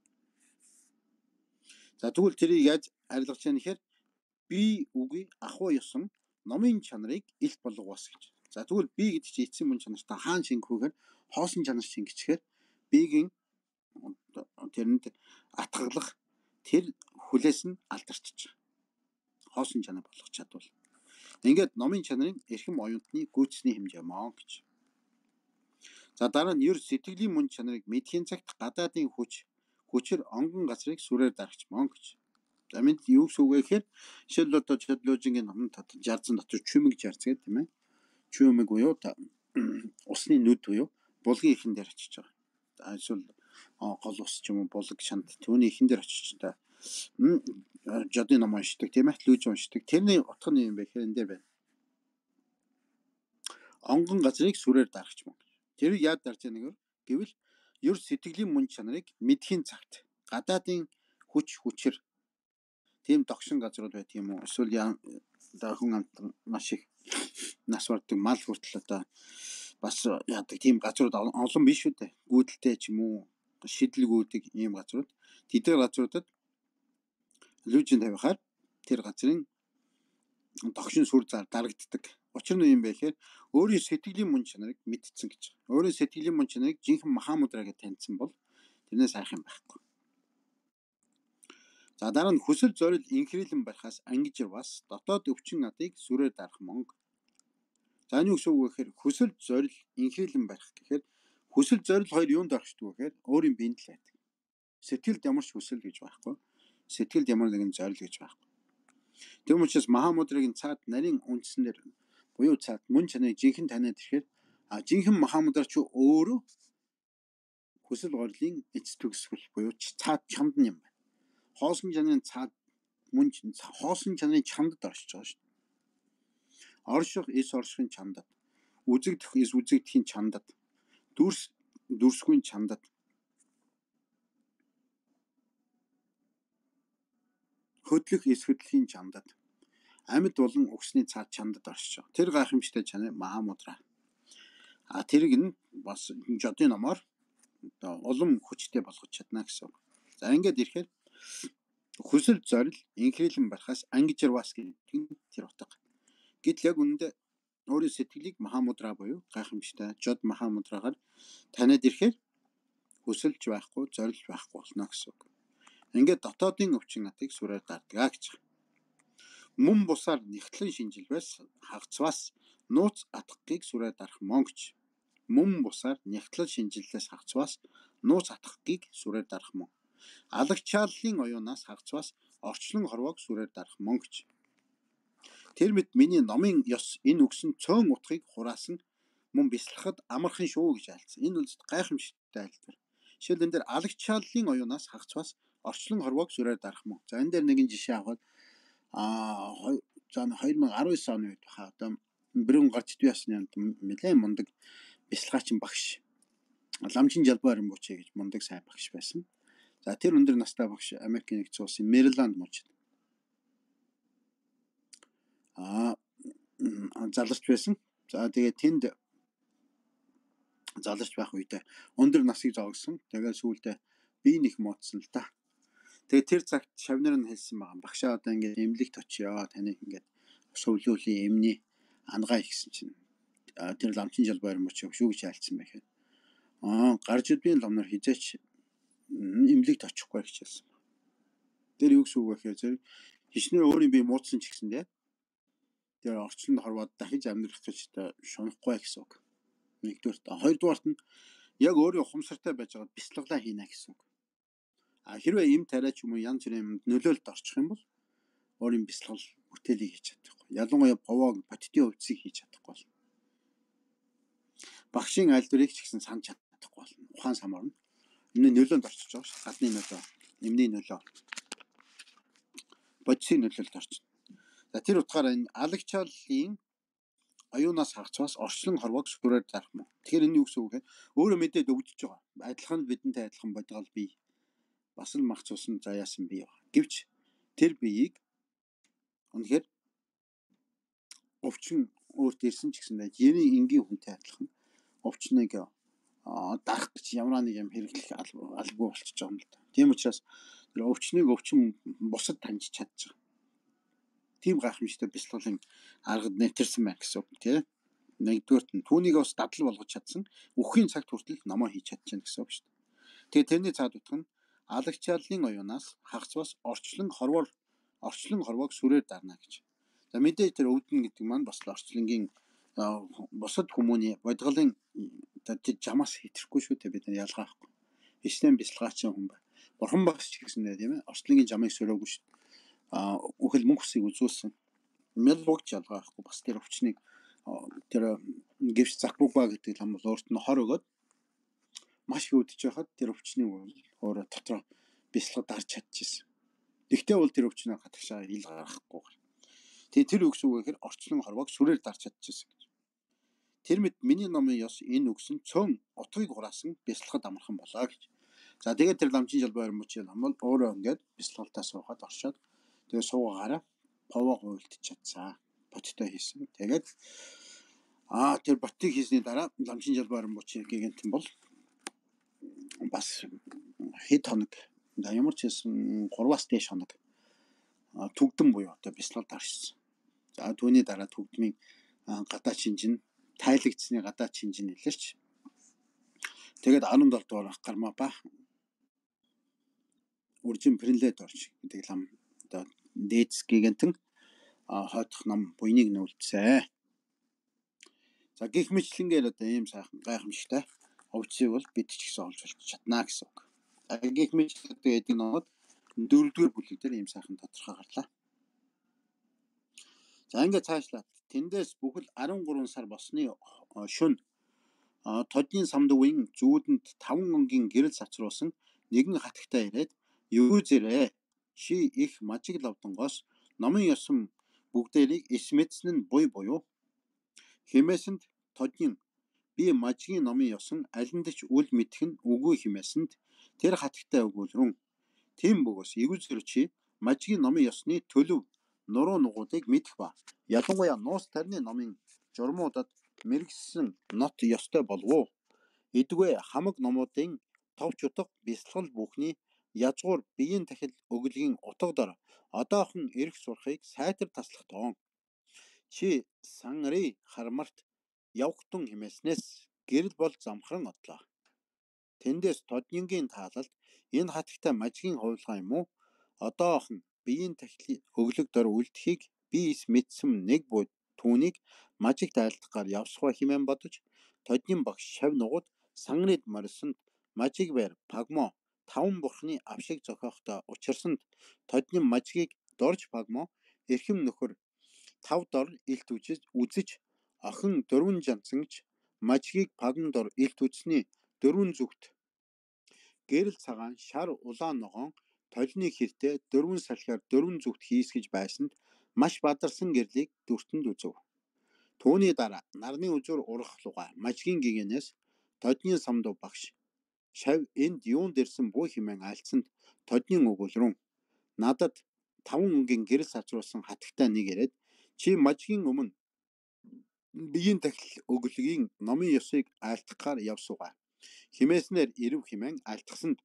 За тэгвэл тэрийг яаж арилгаж яах нэхэр би үгүй ахуй ёсон номын чанарыг илт болгоос гэж. За тэгвэл би гэдэг чинь эцсийн мөн чанартай хаан шингхүүгээр хоосон чанар шингэчихээр бигийн тэрэнд атгалах тэр хүлээс нь алдарчиж байгаа. Хоосон чанар болгох чадвал. Ингээд номын чанарын эрхэм оюутны гүйцэтгэлийн хэмжээ маа гэж. За дараа нь ер сэтгэлийн мөн чанарыг мэдхийн цагт гадаадын хүч хүчээр онгон газрыг сүрээр дарагч маа гэж. За мэд юу гэсэн үг вэ гэхээр жишээл одоо Чодложингийн номон жарзан дотор чүмэг жарз гэдэг тийм ээ. Чүмэг буюу усны нүд буюу булгийн ихэн дээр очиж байгаа. За эсвэл гол ус ч юм уу булг шанд түүний ихэн дээр очиж та жодын ном уншдаг тийм ээ. Лүүж уншдаг. Тэрний утга нь юм бэ гэхээр энэ дээр байна. Онгон газрыг сүрээр дарагч мөн. Тэр яад дарж байгаа нэг гэвэл ер сэтгэлийн мөн чанарыг мэдхийн цагт гадаадын хүч хүчээр тийм догшин газрууд байдаг юм уу? Эсвэл хүн амтан маш их нас бардаг мал хүртэл одоо бас яадаг тийм газрууд олон биш үү? Гүйдэлтэй ч юм уу, шидлгүүдэг ийм газрууд. Тэдгээр газруудад лүүжин тавихаар тэр газрын догшин сүр зар дарагддаг. Учир нь юм бэ гэхээр өөрийн сэтгэлийн мөн чанарыг мэдсэн гэж. Өөрийн сэтгэлийн мөн чанарыг жинхэнэ Махамудра гэж таньсан бол тэрнээс айх юм байхгүй. За дараа нь хүсэл зорил инхрийлэн барихаас ангижирвас дотоод өвчин надыг сүрээр дарах монг. За энэ юу гэсэн үг вэ гэхээр хүсэл зорил инхрийлэн барих гэхээр хүсэл зорил хоёр юунд оршдог вэ гэхээр өөрийн биед л байдаг. Сэтгэлд ямар ч хүсэл гэж байхгүй. Сэтгэлд ямар нэгэн зорил гэж байхгүй. Тэм учраас Махамудрагийн цаад нарийн үндснээр буюу цаад мөн чанарыг жинхэнэ таниад ирэхээр а жинхэнэ Махамудра ч өөрөө хүсэл горлын эцэс төгсгөл буюу цаад чамд юм байна. Хоосон чанарын цаад мөн хоосон чанарын чамдад оршиж байгаа шүү дээ. Орших эс оршихын чамдад, үзэгдэх эс үзэгдэхийн чамдад, дүрс дүрсгүй чамдад, хөдлөх эс хөдлөхийн чамдад, амьд болон өгсний цаад чамдад оршиж байгаа. Тэр гайхамшигтай чанар Махамудра. А тэрийг нь бас жодын номоор улам хүчтэй болгож чадна гэсэн үг. За ингээд ирэхээр хүсэл зорил инхрийлэн барихаас ангижирвас гэдэг нь тэр утга. Гэтэл яг үүндээ өөрийн сэтгэлийг Махамудра буюу гайхамшигтай жод Махамудрагаар таниад ирэхээр хүсэлж байхгүй, зорилж байхгүй болно гэсэн үг. Ингээд дотоодын өвчин натыг сүрээр дардгаа гэж. Мөн бусаар нэгтлэн шинжилвээс хагцвас нууц атгахыг сүрээр дарах мөн гэж. Мөн бусаар нэгтлэн шинжилвээс хагцвас нууц атгахыг сүрээр дарах мөн. Алагчааллын оюунаас хагцвас орчлон хорвоог сүрээр дарах мөн гэж. Тэр мэд миний номын ёс энэ үгсэн цөөн утгыг хураасан мөн бясалгахад амархан шүү гэж айлцсан. Энэ бол гайхамшигтай айлтгар. Жишээл энэ дээр алагчааллын оюунаас хагцвас орчлон хорвоог сүрээр дарах мөн. За энэ дээр нэгэн жишээ аваад аа за хоёр мянга арван девять оны үед баха одоо бүрэн гарч идвэ ясны нэлээд мундаг бясалгаачин багш. Ламжин Жалбарин Бучи гэж мундаг сайн багш байсан. За тэр өндөр настай багш Америкийн нэгдсэн улсын Мэриленд мужид аа заларч байсан. За тэгээд тэнд заларч байх үедээ өндөр насыг зогссон. Тэгээд сүүлдээ би нэг муудсан л та. Тэгээд тэр цагт шавнар нь хэлсэн байгаа. Багшаа одоо ингээд эмнэлэгт очиё. Таныг ингээд сувлуулын эмний ангаа ихсэн чинь тэр Ламжин Жалбарин Бучи шүү гэж айлцсан байхад. Аа гарч идвийн ломнор хизээч эмнэлэгт очихгүй хичээсэн. Тэр юу гэсэн үг вэ гэхээр зэрэг хичнээн өөрийн бие муудсан ч гэсэн дээ. Тэр орчлонд хорвоод дахиж амьдрах гэж шунахгүй гэсэн үг. Нэгдүгээрт, хоёрдугаарт нь яг өөрийн ухамсартай байж байгаа бяцлаглаа хийнэ гэсэн үг. А хэрвээ эм тариач юм уу янз бүрийн юмд нөлөөлөлт орчих юм бол өөрийн бяцлал бүтээлийг хийж чадахгүй. Ялангуяа бовоог бодитын өвцгийг хийж чадахгүй болно. Багшийн айлдварыг ч гэсэн санаж чадахгүй болно. Ухаан самарна. Энэ нөлөөнд орчиж байгаа шүү. Гадны нөлөө, эмний нөлөө. Бодисын нөлөөлөлд орчих. За тэр утгаараа энэ алагчааллын оюунаас хагцвас орчлон хорвоог сүрээр дарах мөн. Тэгэхээр энэ юу гэсэн үг вэ? Өөрөө мэдээд өгдөж байгаа. Адилхан бидэнтэй адилхан бодгал бий. Бас л мах цусан заяасан бий байна. Гэвч тэр биеийг үнэхээр өвчин өөрт ирсэн ч гэсэн ерийн энгийн хүнтэй адилхан өвчнийг дарах гэж ямар нэг юм хэрэглэх албагүй болчихж байгаа юм л да. Тийм учраас тэр өвчнийг өвчин бусад таньж чадж байгаа. Тийм гайхамшигтай бяцлаглалын аргад нэвтэрсэн байна гэсэн үг тийм. Нэгдүгээрт нь түүнийг бас дадал болгож чадсан. Үххийн цагт хүртэл номоо хийж чадчихна гэсэн үг шүү дээ. Тэгээ тэрний цаад утга нь Алагчааллын оюунаас хагас бас орчлон хорвоор орчлон хорвоог сүрээр дарна гэж. За мэдээж тэр өвдөн гэдэг маань бас орчлонгийн бусад хүмүүний бодголын тэр жамаас хэтрэхгүй шүү дээ, бид нар ялгаа авахгүй. Ислам бясалгаачин хүн бай. Бурхан багш ч гэсэн нэ тийм ээ орчлонгийн жамыг сөрөөгүй шүү. Аа үхэл мөнх хүсийг үзүүлсэн. Мэлбогч ялгаа авахгүй бас тэр өвчнийг тэр гівс закбугба гэдэг юм бол өөрт нь хор өгөөд маш их өвдөж байхад тэр өвчнийг өөрөө дотроо бясалгад дарж чадчихсан. Тэгтээ бол тэр өвчнөө хатагшаа ил гаргахгүй. Тэгээ тэр үгс үг гэхээр орчлон хорвоог сүрээр дарж чадчихсан гэж. Тэр мэд миний номын ёс энэ үгсэн цөөн утгыг хураасан бясалгад амархан болоо гэж. За тэгээд тэр ламчин жалбай өрмөчийн ном бол өөрөө ингээд бясалгалтаа суухад оршоод тэгээ суугаараа повоо хуйлтж чадсан. Боттой хийсэн. Тэгээд аа тэр ботыг хийсний дараа ламчин жалбай өрмөчийн гигантэн бол бас хэд хоног ямар ч хэлсэн гурваас дээш хоног түгдэн буюу одоо бясалгалд оршсон. За түүний дараа түгдмийн гадаа шинжин тайлагдсны гадаа шинжин илэрч тэгээд арван долоо дугаар гармаа ба үржин Френлет орч гэдэг лам одоо дээдс гигантэн хойтох ном буйныг нүүлдсэн. За гих мэтлэнгээр одоо ийм сайхан гайхамшигтай овцыг бол бид ч гэсэн олж болж чаднаа гэсэн үг. Гих мэтлэг гэдэг номод дөрөвдүгээр бүлэг дээр ийм сайхан тодорхой гарлаа. За ингээд цаашлаад тэндээс бүхэл арван гурван сар болсны шөнө Тодны самд үеийн зүүдэнд таван өнгийн гэрэл сацруулсан нэгэн хатагтай ирээд юу зэрэг чи их мажиг лавдангоос номын ёсон бүгдээрийг эсмэдсэн нь буй буюу хэмээсэнд Тоднын би мажгийн номын ёсон алинд ч үл мэдэх нь үгүй хэмээсэнд тэр хатагтай өгүүлрэн тийм бөгөөс эвгүй зэрэг чи мажгийн номын ёсны төлөв нуруу нугуудыг мэдэх ба ялангуяа нуус тарны номын журмуудад мэрэгсэн нот ёстой болов уу? Эдгүй хамаг номуудын товч утга бясалгал бүхний язгуур биеийн тахил өглөгийн утгадор одоохон эрх сурахыг сайтар таслах тоон. Чи сангари хармарт явхтун хэмээснээс гэрэл бол замхран одлоо. Тэндээс Тоднингийн таалалд энэ хатагтай мажгийн хувилгаа юм уу? Одоохон биеийн тахил өглөгдөр үлдэхийг би эс мэдсэн нэг бод түүнийг мажигт айлтгаар явсгаа хэмээн бодож Тоднин багш шав нугууд сангарид морисонд мажиг бэр пагмо таван бурхны авшиг зохиохтой учирсанд Тоднин мажгийг дорж пагмо эрхэм нөхөр тав дор илт үзэж үзэж охин дөрвөн жанцангч мажгийг пагм дор илт үзсний дөрвөн зүгт гэрэл цагаан шар улаан ногоон толны хэртэй дөрвөн салхиар дөрвөн зүгт хийсгэж байсанд маш бадарсан гэрлийг дүртэнд үзв. Түүний дараа нарны үзүр урах луга мажгийн гигэнээс Тоднын самд багш шав энд юунд ирсэн буй хэмээн альцсанд Тоднын өгүүлрэн надад таван өнгийн гэрэл сацруулсан хатагтай нэг ирээд чи мажгийн өмнө биеийн тахил өглөгийн номын ёсыг айлтгахаар явсугаа химээснээр ирв хэмээн айлтгсанд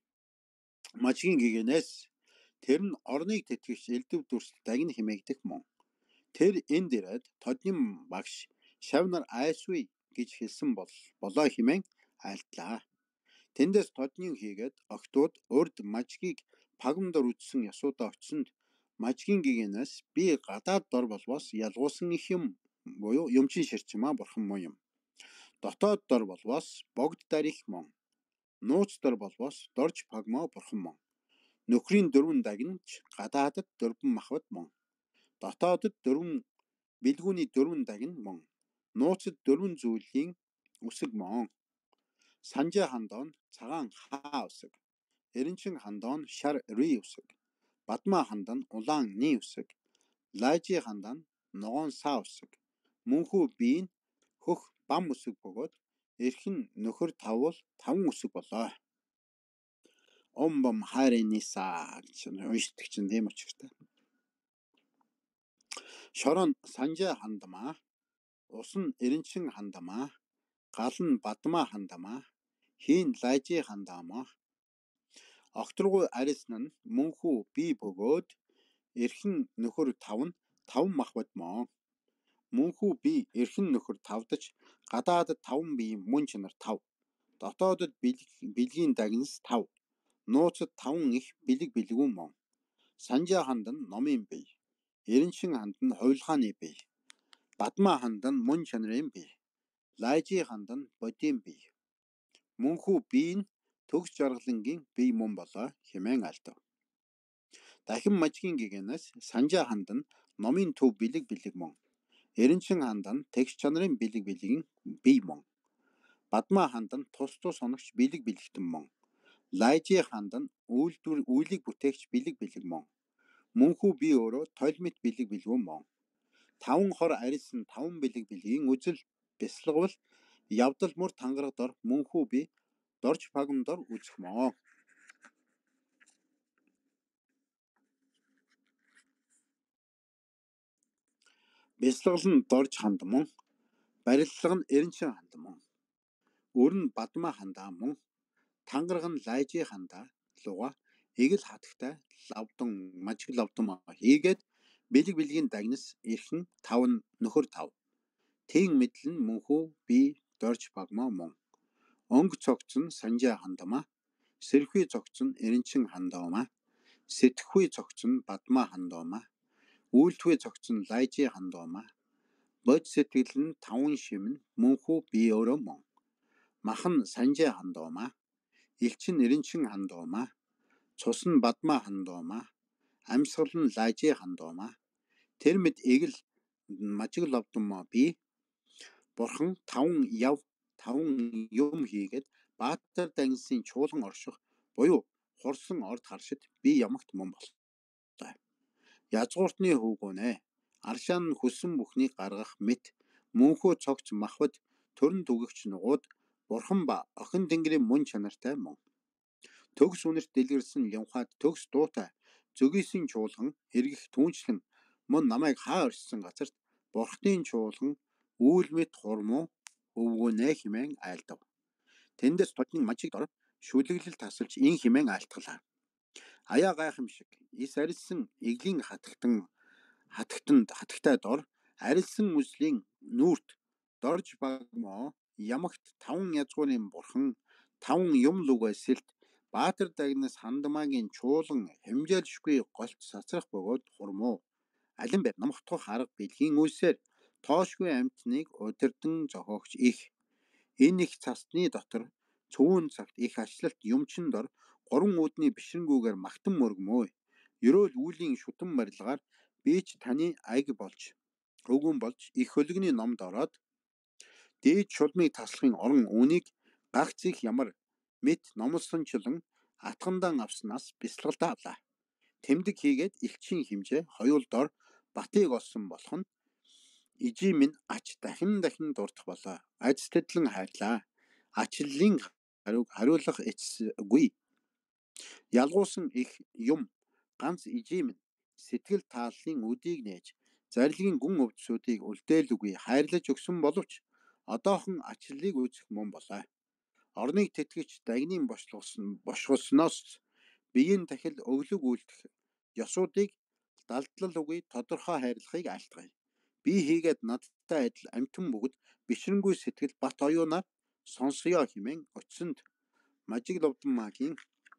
мажгийн гигэнээс тэр нь орныг тэтгэгч элдв дүрс дагн химээгдэх мөн. Тэр энд ирээд Тоднын багш шав нар айсгүй гэж хэлсэн бол болоо хэмээн айлтлаа. Тэндээс Тоднын хийгээд октод урд мажгийг пагмдор үдсэн ясуудаа очсонд мажгийн гигэнээс би гадаад дор болвоос ялгуусан их юм буюу юмчин ширчмаа бурхан муу юм. Дотоод дор болвоос богд дарих мөн. Нууц дор болвоос дорж пагмо бурхан мөн. Нөхрийн дөрвөн дагнч гадаадд дөрвөн махбат мөн. Дотоодд дөрвөн бэлгүүний дөрвөн дагн мөн. Нууцд дөрвөн зүйлийн үсэг мөн. Санжаа хандон цагаан хаа үсэг. Эренчин хандон шар ри үсэг. Бадмаа хандан улаан ни үсэг. Лайжи хандан ногоон саа үсэг. Мөнхүү биеийн хөх бам үсэг бөгөөд эрхэн нөхөр тавал таван үсэг болоо. Омбом хайрынисаа гэж уншдаг чинь тийм учиртай. Шорон санжаа хандамаа, усан эренчин хандамаа, гал нь бадмаа хандамаа, хийн лайжи хандамаа. Окторгой арисна нь мөнхүү бие бөгөөд эрхэн нөхөр тав нь таван махбат мөн. Мөнхүү бие эрхэн нөхөр тавдаж гадаадд таван биеийн мөн чанар тав. Дотоодд бэлгийн дагнас тав. Нууцад таван их бэлэг бэлгүүн мөн. Санжаа ханд нь номын бий. Эренчин ханд нь хувилгааны бий. Бадмаа ханд нь мөн чанарын бий. Лайжи ханд нь бодийн бий. Мөнхүү бие нь төгс жаргалангийн бие мөн болоо хэмээн альдав. Дахин мажгийн гэгэнээс санжаа ханд нь номын төв бэлэг бэлэг мөн. Эренчин ханд нь тэгш чанарын бэлэг бэлгийн бие мөн. Бадмаа ханд нь тус тус оногч бэлэг бэлэгтэн мөн. Лайжи ханд нь үйлдвэр үйлийг бүтээгч бэлэг бэлэг мөн. Мөнхүү бие өөрөө тойлмит бэлэг бэлгүүн мөн. Таван хор арилсан таван бэлэг бэлгийн үзэл бясалгавал явдал мөр тангараг дор мөнхүү бие дорж пагам дор үзэх мөн. Бясалгал нь дорж ханд мөн. Бариллага нь эренчин ханд мөн. Өр нь бадмаа хандаа мөн. Тангараг нь лайжи хандаа луга эгэл хатагтай лавдан мажиг лавдан хийгээд бэлэг бэлгийн дагнас эрхэн таван нөхөр тав. Тэн мэдлэн мөнхүү би дорж пагмаа мөн. Онг цогц нь санжаа хандамаа. Сэрхүй цогц нь эренчин хандаамаа. Сэтгэхүй цогц нь бадмаа хандаамаа. Үйлдвэ цогц нь лайжи хандаамаа. Бод сэтгэл нь таван шим нь мөнхүү би өөрөө мөн. Махан санжаа хандаамаа. Элчин эренчин хандаамаа. Цус нь бадмаа хандаамаа. Амьсгал нь лайжи хандаамаа. Тэр мэд эгэл мажиг лавдамаа би бурхан таван яв таван юм хийгээд баатар дагнсын чуулган орших буюу хурсан орд харшид би ямагт мөн бол. Язгууртны хүүгүнэ. Аршаан нь хүссэн бүхний гаргах мэт мөнхөө цогц махвад төрн түгэгч нугууд бурхан ба охин тэнгэрийн мөн чанартай мөн. Төгс үнэрт дэлгэрсэн явхад төгс дуутай зөгийсийн чуулган эргэх түүнчлэн мөн намайг хаа оршсон газарт бурхтын чуулган үүл мэт хурмуу өвгөнэ хэмээн айлдав. Тэндээс тотны мажиг дор шүлэглэл тасалж ин хэмээн айлтгалаа. Аяа гайхам шиг ис арилсан эглийн хатагтан хатагтанд хатагтай дор арилсан үзлийн нүүрт дорж багмоо ямагт таван язгуурын бурхан таван юм лугай сэлт баатар дагнас хандамаагийн чуулган хэмжээлшгүй голт сацрах бөгөөд хурмуу алин бай намхтох арга бэлгийн үйлсээр тоошгүй амьтныг удирдан зохиогч их энэ их цасны дотор цөвөн цагт их ачлалт юмчин дор гурван үүдний бишрэнгүүгээр магтан мөргмөө ерөөл үүлийн шүтэн барилгаар би ч таны аяг болж өвгөн болж их хөлгөний номд ороод дээд шулмыг таслахын орон үүнийг гагц их ямар мэд номлосончлон атгандан авснаас бясалгалтай авлаа. Тэмдэг хийгээд элчин хэмжээ хоёул дор батыг олсон болох нь ижи минь ач дахин дахин дурдах болоо. Ач тэтлэн хайрлаа. Ачлалын хариуг хариулах эцгүй. Ялгуусан их юм ганц ижи минь сэтгэл тааллын үдийг нээж зарилгийн гүн өвдсүүдийг үлдээлгүй хайрлаж өгсөн боловч одоохон ачлалыг үүсэх мөн болоо. Орныг тэтгэж дагнын бошлгосон бошгосноос биеийн тахил өглөг үлдэх ёсуудыг далдлал үгүй тодорхой хайрлахыг айлтгая. Би хийгээд надтай адил амтэн бүгд бишрэнгүй сэтгэл бат оюунаар сонсгоё хэмээн очсонд мажиг ловдон магийн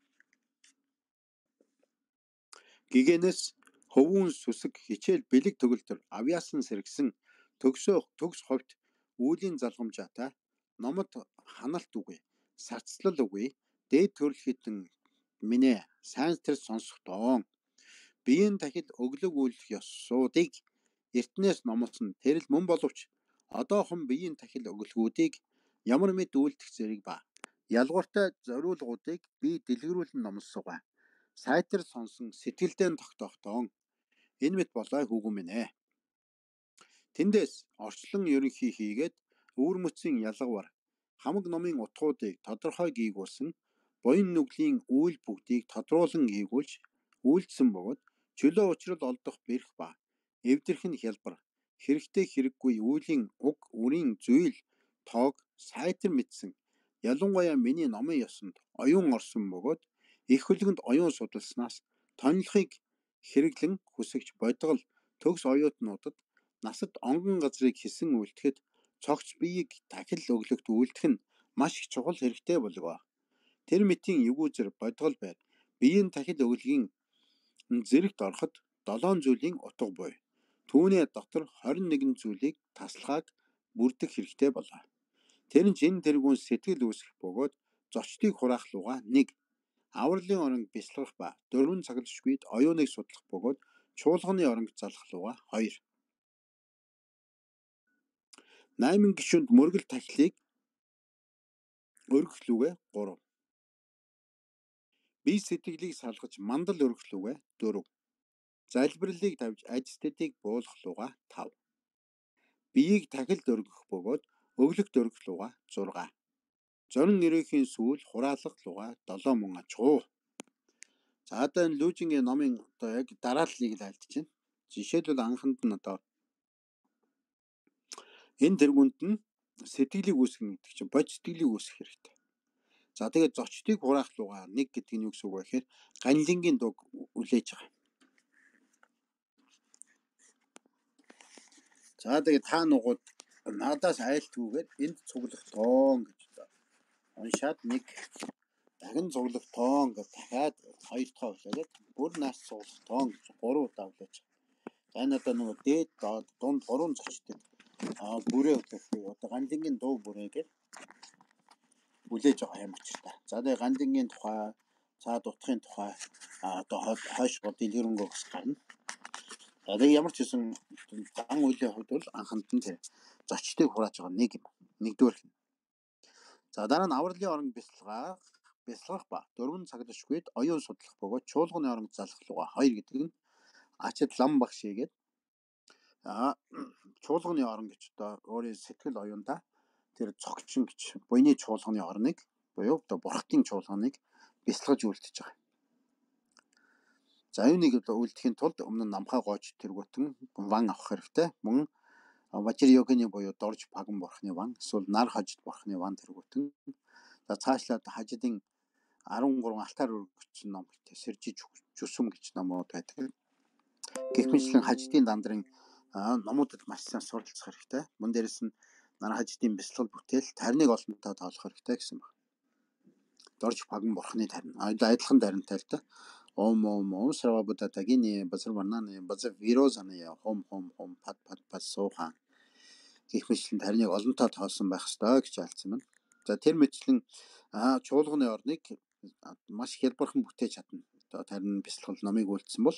гэгэнээс хөвүүн сүсэг хичээл бэлэг төгөлдөр авьяасан сэргсэн төгсөө төгс ховт үүлийн залгамжаатай номот ханалт үгүй сарцлал үгүй дээд төрөл хитэн минь сайн тэр сонсохдоо биеийн тахил өглөг үлдэх ёсуудыг эртнээс номлосон тэрл мөн боловч одоохон биеийн тахил өглгүүдийг ямар мэд үлдэх зэрэг ба ялгууртай зориулгуудыг би дэлгэрүүлэн номлосгоо сайтар сонсон сэтгэлдээ тогтоохтон энэ мэт болоо хүүгэн минь ээ. Тэндээс орчлон ерөнхий хийгээд өвөр мөцийн ялгавар хамаг номын утгуудыг тодорхой гийгүүлсэн буян нүглийн үйл бүгдийг тодруулан гийгүүлж үйлдсэн бөгөөд чөлөө учрал олдох бэрх ба эвдэрх нь хялбар хэрэгтэй хэрэггүй үүлийн уг үрийн зүйл тоог сайтар мэдсэн ялангуяа миний номын ёсонд оюун орсон бөгөөд их хөлгөнд оюун судалснаас тонилохыг хэрэглэн хүсэгч бодгол төгс оюутнуудад насад онгон газрыг хийсэн үлдэхэд цогц биеийг дахил өглөгт үлдэх нь маш их чухал хэрэгтэй болов. Тэр мэтийн эвгүүзэр бодгол байд биеийн тахил өглөгийн зэрэгт ороход долоон зүйлийн утга буй. Түүний дотор хорин нэгэн зүйлийг таслахааг бүрдэх хэрэгтэй болоо. Тэр нь чин тэргүүн сэтгэл үүсэх бөгөөд зочдыг хураах луга нэг авралын оронг бясалгах ба дөрвөн цаглшгүйд оюуныг судлах бөгөөд чуулганы оронг залах луга хоёр. Найман гишүүнд мөргөл тахилыг өргөх лүгэ гурав. Бие сэтгэлийг салгаж мандал өргөх лүгэ дөрөв. Залбирлыг тавьж ажилтнуудыг буулгах луга тав. Биеийг тахилд өргөх бөгөөд өглөгт өргөх луга зурга. Зорин нэрийн сүүл хураалгах луга долоо мөн ачгуу. За одоо энэ Лужингийн номын одоо яг дарааллыг л альдж байна. Жишээлбэл анханд нь одоо энэ тэргүүнд нь сэтгэлийг үүсгэх гэдэг чинь бод сэтгэлийг үүсгэх хэрэгтэй. За тэгээд зочдыг хураах луга нэг гэдэг нь юу гэсэн үг вэ гэхээр ганлингийн дуг үлээж байгаа. За тэгээд та нугууд надаас айлтгүйгээр энд цуглах тоон гэж уншаад нэг дахин цуглах тоон гэж дахиад хоёр дахь үлээгээд бүр наас цуглах тоон гэж гурав удаа үлээж. За энэ одоо нөгөө дээд доод дунд гурван зочдод аа бүрээ үлээх одоо ганлингийн дуу бүрээгээд үлээж байгаа юм очиртай. За тэгээд ганлингийн тухай, цаа дутхын тухай одоо хойш бод дэлгэрэнгүй бас гарна. За тэгээд ямар ч хэсэн дан үеийн хувьд бол анханд нь тэр зочдыг хурааж байгаа нэг юм. Нэгдүгээр хэн. За дараа нь авралын орон бясалгах, бясалгах ба дөрвөн цаглшгүйд оюун судлах бөгөөд чуулганы оронг залах луга хоёр гэдэг нь ачид лам багш хийгээд аа чуулганы орон гэж одоо өөрийн сэтгэл оюунда тэр цогчин гэж буйны чуулганы орныг буюу одоо бурхтын чуулганыг бясалгаж үлдчихэж байгаа. За юуныг үлдэхийн тулд өмнө нь намхаа гоож тэргүүтэн ван авах хэрэгтэй. Мөн Важир йогины буюу дорж паган бурхны ван, эсвэл нар хажид бурхны ван тэргүүтэн. За цаашлаад хажидын арван гурван алтаар өргөгдсөн ном гэдэг сэржиж жүсүм гэж номууд байдаг. Гэх мэтлэн хажидын дандрын номуудад маш сайн суралцах хэрэгтэй. Мөн дээрэс нь нар хажидын бясалгал бүтээл тарныг олонтоо тоолох хэрэгтэй гэсэн байна. Дорж паган бурхны тарин. Адилхан таринтай л да. Ом ом ом сравабута тагини басарвананы база вирозаны хом хом хом пат пат пат суухан гэх мэтлэн тариныг олонтоо тоолсон байх ёстой гэж альцсан байна. За тэр мэтлэн чуулганы орныг маш хялбархан бүтээж чадна. Одоо тарин бясалгал номыг үлдсэн бол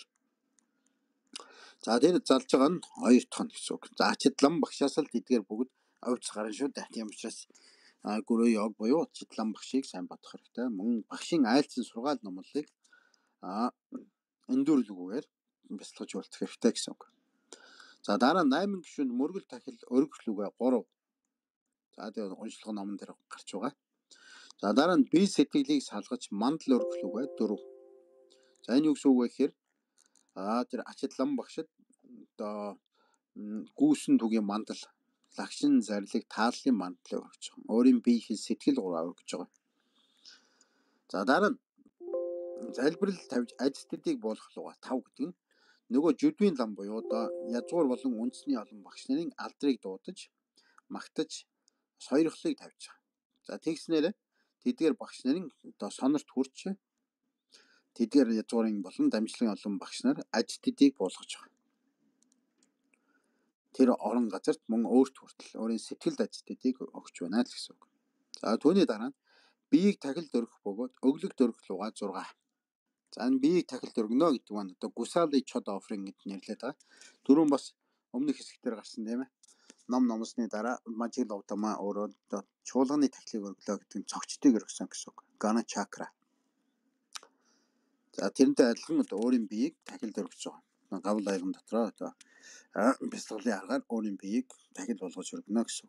за тэр залж байгаа нь хоёр дахь нь гэсэн үг. За ачидлан багшаас л эдгээр бүгд овц гарна шүү дээ. Тийм учраас гөрөө яг буюу ачидлан багшийг сайн бодох хэрэгтэй. Мөн багшийн айлцсан сургаал номлолыг а эндүрлэгүүгээр бясалгаж үлдэх хэрэгтэй гэсэн үг. За дараа найман гишүүнд мөргөл тахил өргөх лүгэ гурав. За тэгээд уншлах номон дээр гарч байгаа. За дараа нь бие сэтгэлийг салгаж мандал өргөх лүгэ дөрөв. За энэ юу гэсэн үг вэ гэхээр а тэр ачидлан багшид одоо гүүсэн түгийн мандал, лагшин зарлиг тааллын мандлыг өргөж байгаа. Өөрийн бие хэл сэтгэл гурав өргөж байгаа. За дараа нь залбирал тавьж ажилтнуудыг буулгах луга тав гэдэг нь нөгөө жүдвийн лам буюу одоо язгуур болон үндэсний олон багш нарын алдрыг дуудаж, магтаж, сойрхлыг тавьж байгаа. За тэгснээр тэдгээр багш нарын одоо сонорт хүрч тэдгээр язгуурын болон дамжлагын олон багш нар ажилтнуудыг буулгаж байгаа. Тэр орон газарт мөн өөрт хүртэл өөрийн сэтгэлд ажилтнуудыг өгч байна л гэсэн үг. За түүний дараа нь биеийг тахилд өргөх бөгөөд өглөгт өргөх луга зурга. За энэ биеийг тахилд өргөнө гэдэг нь одоо гусали чод офринг гэж нэрлэдэг байгаа. Түрүүн бас өмнөх хэсгээр гарсан тийм ээ. Ном номсны дараа мажил автома өөрөө чуулганы тахилыг өргөлөө гэдэг нь цогцдыг өргөсөн гэсэн үг. Гана чакра. За тэрнтэй адилхан одоо өөрийн биеийг тахилд өргөж байгаа. Гавл айлган дотроо одоо бясалгалын аргаар өөрийн биеийг тахил болгож өргөнө гэсэн.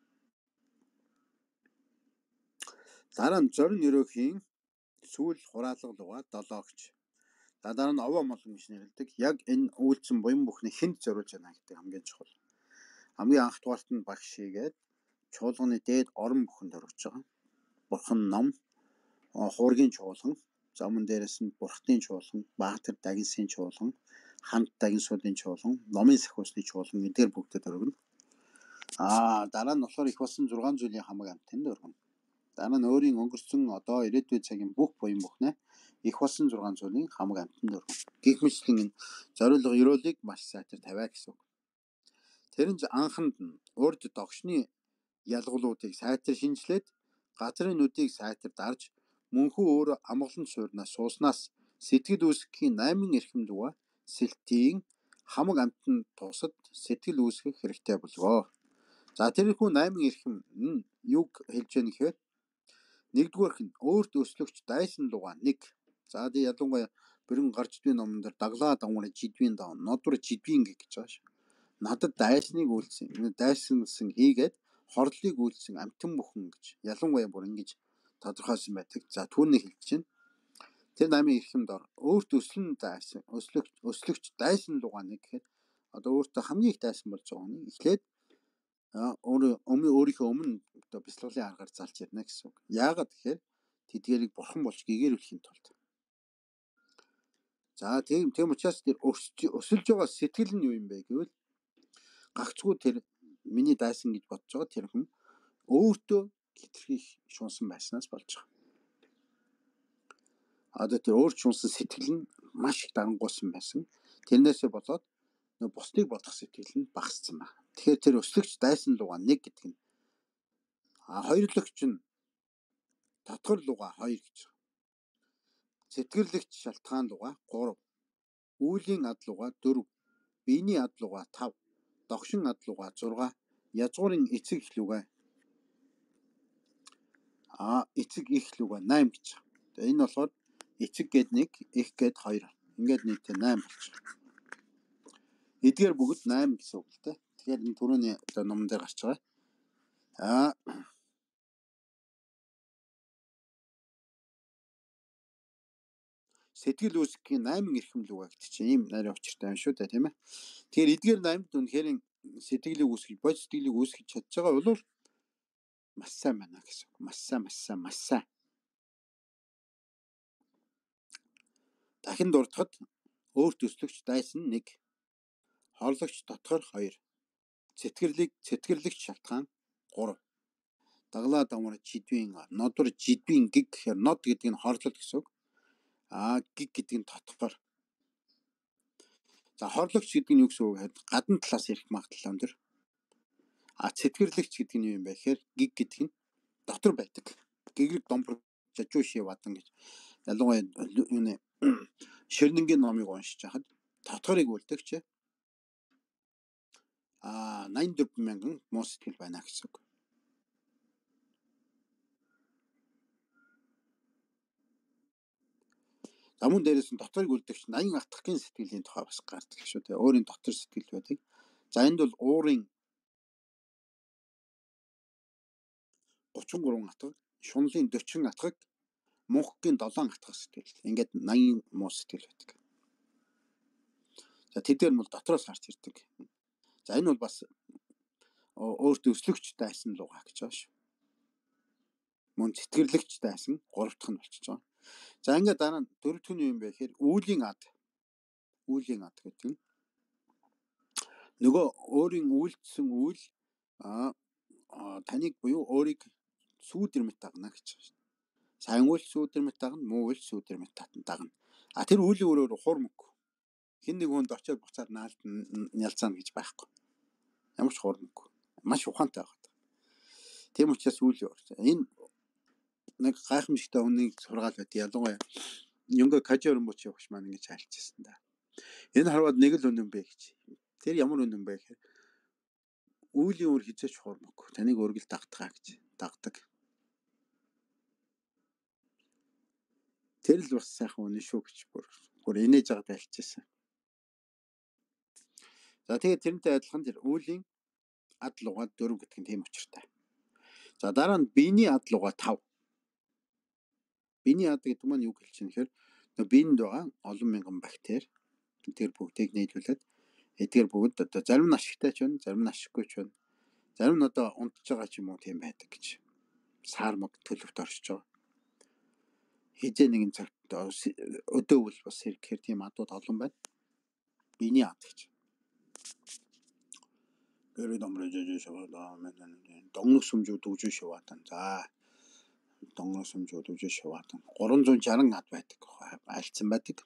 Дараа нь зорин өрөөхийн сүүл хураалга луга долоо гэж. За дараа нь овоо молон гэж нэрлэдэг. Яг энэ үйлцэн буян бүхний хүнд зориулж байна гэдэг хамгийн чухал. Хамгийн анх дугаарт нь багш хийгээд чуулганы дээд орон бүхэнд өргөж байгаа. Бурхан ном, хуургийн чуулган, за мөн дээрэс нь бурхтын чуулган, баатар дагинсын чуулган, хамт дагинсуудын чуулган, номын сахиусны чуулган эдгээр бүгдэд өргөнө. Аа дараа нь болохоор их болсон зургаан зүйлийн хамаг амтнд өргөнө. Дараа нь өөрийн өнгөрсөн одоо ирээдүйн цагийн бүх буян бүхнээ их болсон зургаан зүйлийн хамаг амтнд өргөн. Гэх мэтлэн энэ зориулга ёроолыг маш сайтар тавиа гэсэн үг. Тэр нь анханд нь урд догшны ялгуулуудыг сайтар шинжилээд газрын нүдийг сайтар дарж мөнхөө өөр амгалан суурнаас сууснаас сэтгэл үүсгэхийн найман эрхэм луга сэлтийн хамаг амтнд тусад сэтгэл үүсгэх хэрэгтэй болов. За тэрхүү найман эрхэм нь юг хэлж яах гэхээр нэгдүгээрх нь өөрт өслөгч дайсан луга нэг. За тий ялангуяа бүрэн гарч идвийн номон дээр даглаа давмар жидвийн дав нодвор жидвийн гэж байгаа ш. Надад дайсныг үйлсэн. Дайсансан хийгээд хорлыг үйлсэн амтэн бүхэн гэж ялангуяа бүр ингэж тодорхойлсон байдаг. За түүнийг хэлж чинь. Тэр наймын эрхэмд ор өөрт өслөн дайсан өслөгч өслөгч дайсан луга нэг гэхэд одоо өөртөө хамгийн их дайсан болж байгаа нь эхлээд өөрөө өмнө өөрийнхөө өмнө одоо бяцлаглалын аргаар залж ярина гэсэн үг. Яагаад гэхээр тэдгээрийг бурхан болж гэгэрүүлэхийн тулд. За тийм тийм учраас тэр өсөлж байгаа сэтгэл нь юу юм бэ гэвэл гагцгүй тэр миний дайсан гэж бодож байгаа тэр хүн өөртөө хитрхийх шунсан байснаас болж байгаа. Одоо тэр өөр шунсан сэтгэл нь маш их дарангуйсан байсан. Тэрнээсээ болоод нөө бусдыг бодох сэтгэл нь багассан байна. Тэгэхээр тэр өслөгч дайсан луга нэг гэдэг нь а хоёрлогч нь татвар луга хоёр гэж байна. Сэтгэрлэгч шалтгаан луга гурав. Үүлийн ад луга дөрөв. Биений ад луга тав. Догшин ад луга зурга. Язгуурын эцэг их луга а эцэг их луга найм гэж байна. Энэ болохоор эцэг гээд нэг, их гээд хоёр. Ингээд нийтээ найм болж байна. Эдгээр бүгд найм гэсэн үг л дээ. Тэгэхээр энэ түрүүний одоо номон дээр гарч байгаа. Аа сэтгэл үүсгэхийн найман эрхэм луга гэдэг чинь ийм нарийн учиртай юм шүү дээ, тийм ээ. Тэгэхээр эдгээр наймд үнэхээр сэтгэлийг үүсгэж, бод сэтгэлийг үүсгэж чадж байгаа бол маш сайн байна гэсэн үг. Маш сайн, маш сайн, маш сайн. Дахин дурдахад өөрт өслөгч дайсан нэг, хорлогч дотгор хоёр, цэтгэрлэг цэтгэрлэгч шалтгаан гурав. Даглаа давмар жидвийн нодвор жидвийн гиг гэхээр нод гэдэг нь хорлол гэсэн үг. Аа гиг гэдэг нь дотгор. За хорлогч гэдэг нь юу гэсэн үг гэхээр гадна талаас ирэх магадлал өндөр. А цэтгэрлэгч гэдэг нь юу юм бэ гэхээр гиг гэдэг нь дотор байдаг. Гэгрэг домбор жажуу шив вадан гэж ялангуяа юуны Ширнэнгийн номыг уншиж хахад дотгорыг үлдэгч а найман дөрвөн мянган муу сэтгэл байна гэсэн үг. За мөн дээрээс нь дотгорыг үлдэгч наян атгахын сэтгэлийн тухай бас гардаг шүү дээ. Өөрийн дотор сэтгэл байдаг. За энд бол уурын гучин гурван атгаг, шунлын дөрвөн атгаг, мөнхгийн долоон атгах сэтгэл. Ингээд наян муу сэтгэл байдаг. За тэдгээр нь бол дотроос гарч ирдэг. За энэ бол бас өөрт өслөгч дайсан луга гэж байна шүү. Мөн цэтгэрлэгч дайсан гурав дахь нь болчихж байгаа. За ингээд дараа нь дөрөв дэх нь юу юм бэ гэхээр үүлийн ад. Үүлийн ад гэдэг нь нөгөө өөрийн үйлдэлсэн үйл а таныг буюу өөрийг сүүдэрмэт дагна гэж байна. Сайн үйл сүүдэрмэт дагна, муу үйл сүүдэрмэт дагна. А тэр үлийн өрөөр хур мөнгө. Хин нэг хүнд очиод буцаад наалт нялцаана гэж байхгүй. Ямар ч хур мөнгө. Маш ухаантай байгаа. Тийм учраас үйл энэ нэг гайхамшигтай үнийг сургаал байт. Ялангуяа Юнга Кажиормбоч явагч маань ингэж альчсан да. Энэ харваад нэг л үнэн бэ гэж. Тэр ямар үнэн бэ гэхээр үлийн өр хизээч хур мөнгө. Таныг өргөл дагтгаа гэж дагдаг. Тэр л бас сайхан үнэн шүү гэж бүр бүр инээж байгаад альчсан. За тэгээд тэрнтэй адилхан тэр үлийн ад луга дөрөв гэдэг нь тийм учиртай. За дараа нь биений ад луга тав. Биений ад гэдэг маань юу гэлж чинь гэхээр нөгөө биенд байгаа олон мянган бактери тэр бүгдийг нийлүүлээд эдгээр бүгд одоо зарим нь ашигтай ч байна, зарим нь ашиггүй ч байна. Зарим нь одоо унтж байгаа ч юм уу тийм байдаг гэж. Саармаг төлөвт оршиж байгаа. Хизээ нэгэн цагт өдөөвөл бас хэрэг тийм адууд олон байна. Биений ад гэж. Гэрээ домрож жоо шаваа догног сүмжүүд өгж шаваа тань. За донгоосомжууд үжиж шуваадан гурван зуун шаран ад байдаг. Альцсан байдаг.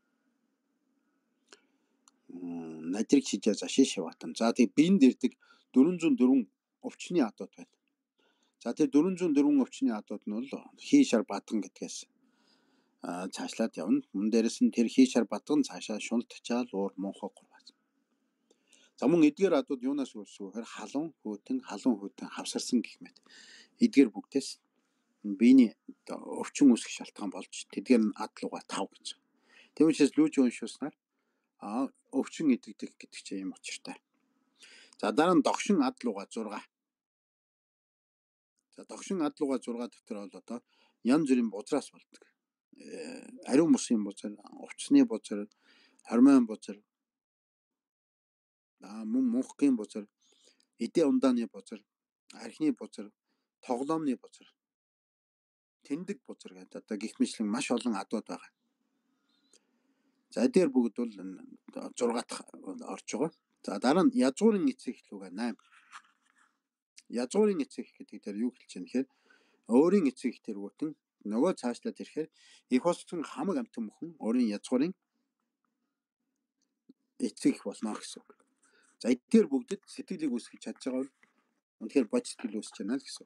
Надрыг чижээ зашиж шиваатан. За тэгээ биенд ирдэг дөрвөн зуун дөрвөн өвчний адууд байна. За тэгээ дөрвөн зуун дөрвөн өвчний адууд нь бол хий шар бадган гэдгээс цаашлаад явна. Мөн дээрэс нь тэр хий шар бадган цаашаа шунал тачаал уур мунхаг гурваа. За мөн эдгээр адууд юунаас үүсвэ гэхээр халуун хөтөн халуун хөтөн хавсарсан гэх мэт. Эдгээр бүгдээс биений өвчин үүсгэх шалтгаан болж тэдгээр нь ад луга тав гэж. Тэгвэл ч лүүж уншуулснаар а өвчин идэгдэх гэдэг чинь юм учиртай. За дараа нь догшин ад луга зураг. За догшин ад луга зураг дотор бол одоо янз бүрийн бузраас болдог. Ариун бусын бузар, увцсны бузар, хормон бузар, а мөн мөнхгийн бузар, эдээ ундааны бузар, архины бузар, тоглоомны бузар, тэндэг бузар гэдэг одоо гих мэтлэн маш олон адууд байгаа. За эдгээр бүгд бол зураг орж байгаа. За дараа нь язгуурын эцэг эхлүүгээ восемь. Язгуурын эцэг гэдэг дээр юу хэлж байгаа нэхээр өөрийн эцэг их тэргүүтэн нөгөө цаашлаад ирэхээр их болсон хамаг амтан бүхэн өөрийн язгуурын эцэг их болно гэсэн. За эдгээр бүгдэд сэтгэлийг үүсгэж чадж байгаа бол үнэхээр бод сэтгэл үүсэж байна л гэсэн.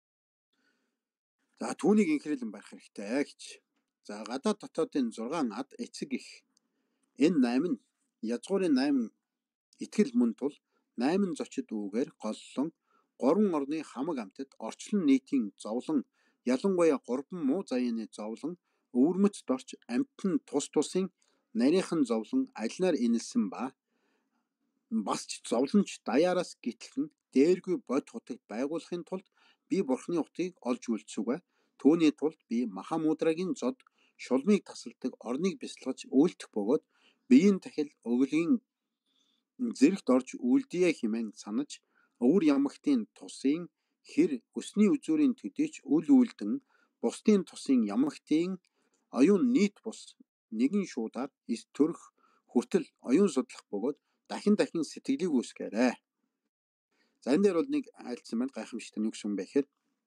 За түүнийг инхрэлэн барих хэрэгтэй гэж. За гадаад дотоодын зургаан ад эцэг их энэ восемь нь язгуурын восемь итгэл мөн тул восемь зочид үүгээр голлон гурван орны хамаг амтад орчлон нийтийн зовлон ялангуяа гурван муу заяаны зовлон өвөрмөц дорч амтан тус тусын нарийнхан зовлон альнаар инэлсэн ба бас ч зовлонч даяараас гитлэн дээргүй бод хутагт байгуулахын тулд би бурхны утыг олж үлдсүгэ. Түүний тулд би Махамудрагийн зод шулмыг тасалдаг орныг бясалгаж үйлдэх бөгөөд биеийн тахил өглөгийн зэрэгт орж үлдээ хэмээн санаж өвөр ямагтын тусын хэр өсний үзүүрийн төдийч үл үлдэн бусдын тусын ямагтын оюун нийт бус нэгэн шуудаар эс төрөх хүртэл оюун судлах бөгөөд дахин дахин сэтгэлийг үүсгээрэй. За энэ дээр бол нэг айлцсан байна гайхамшигтай юу гэсэн бэ гэхээр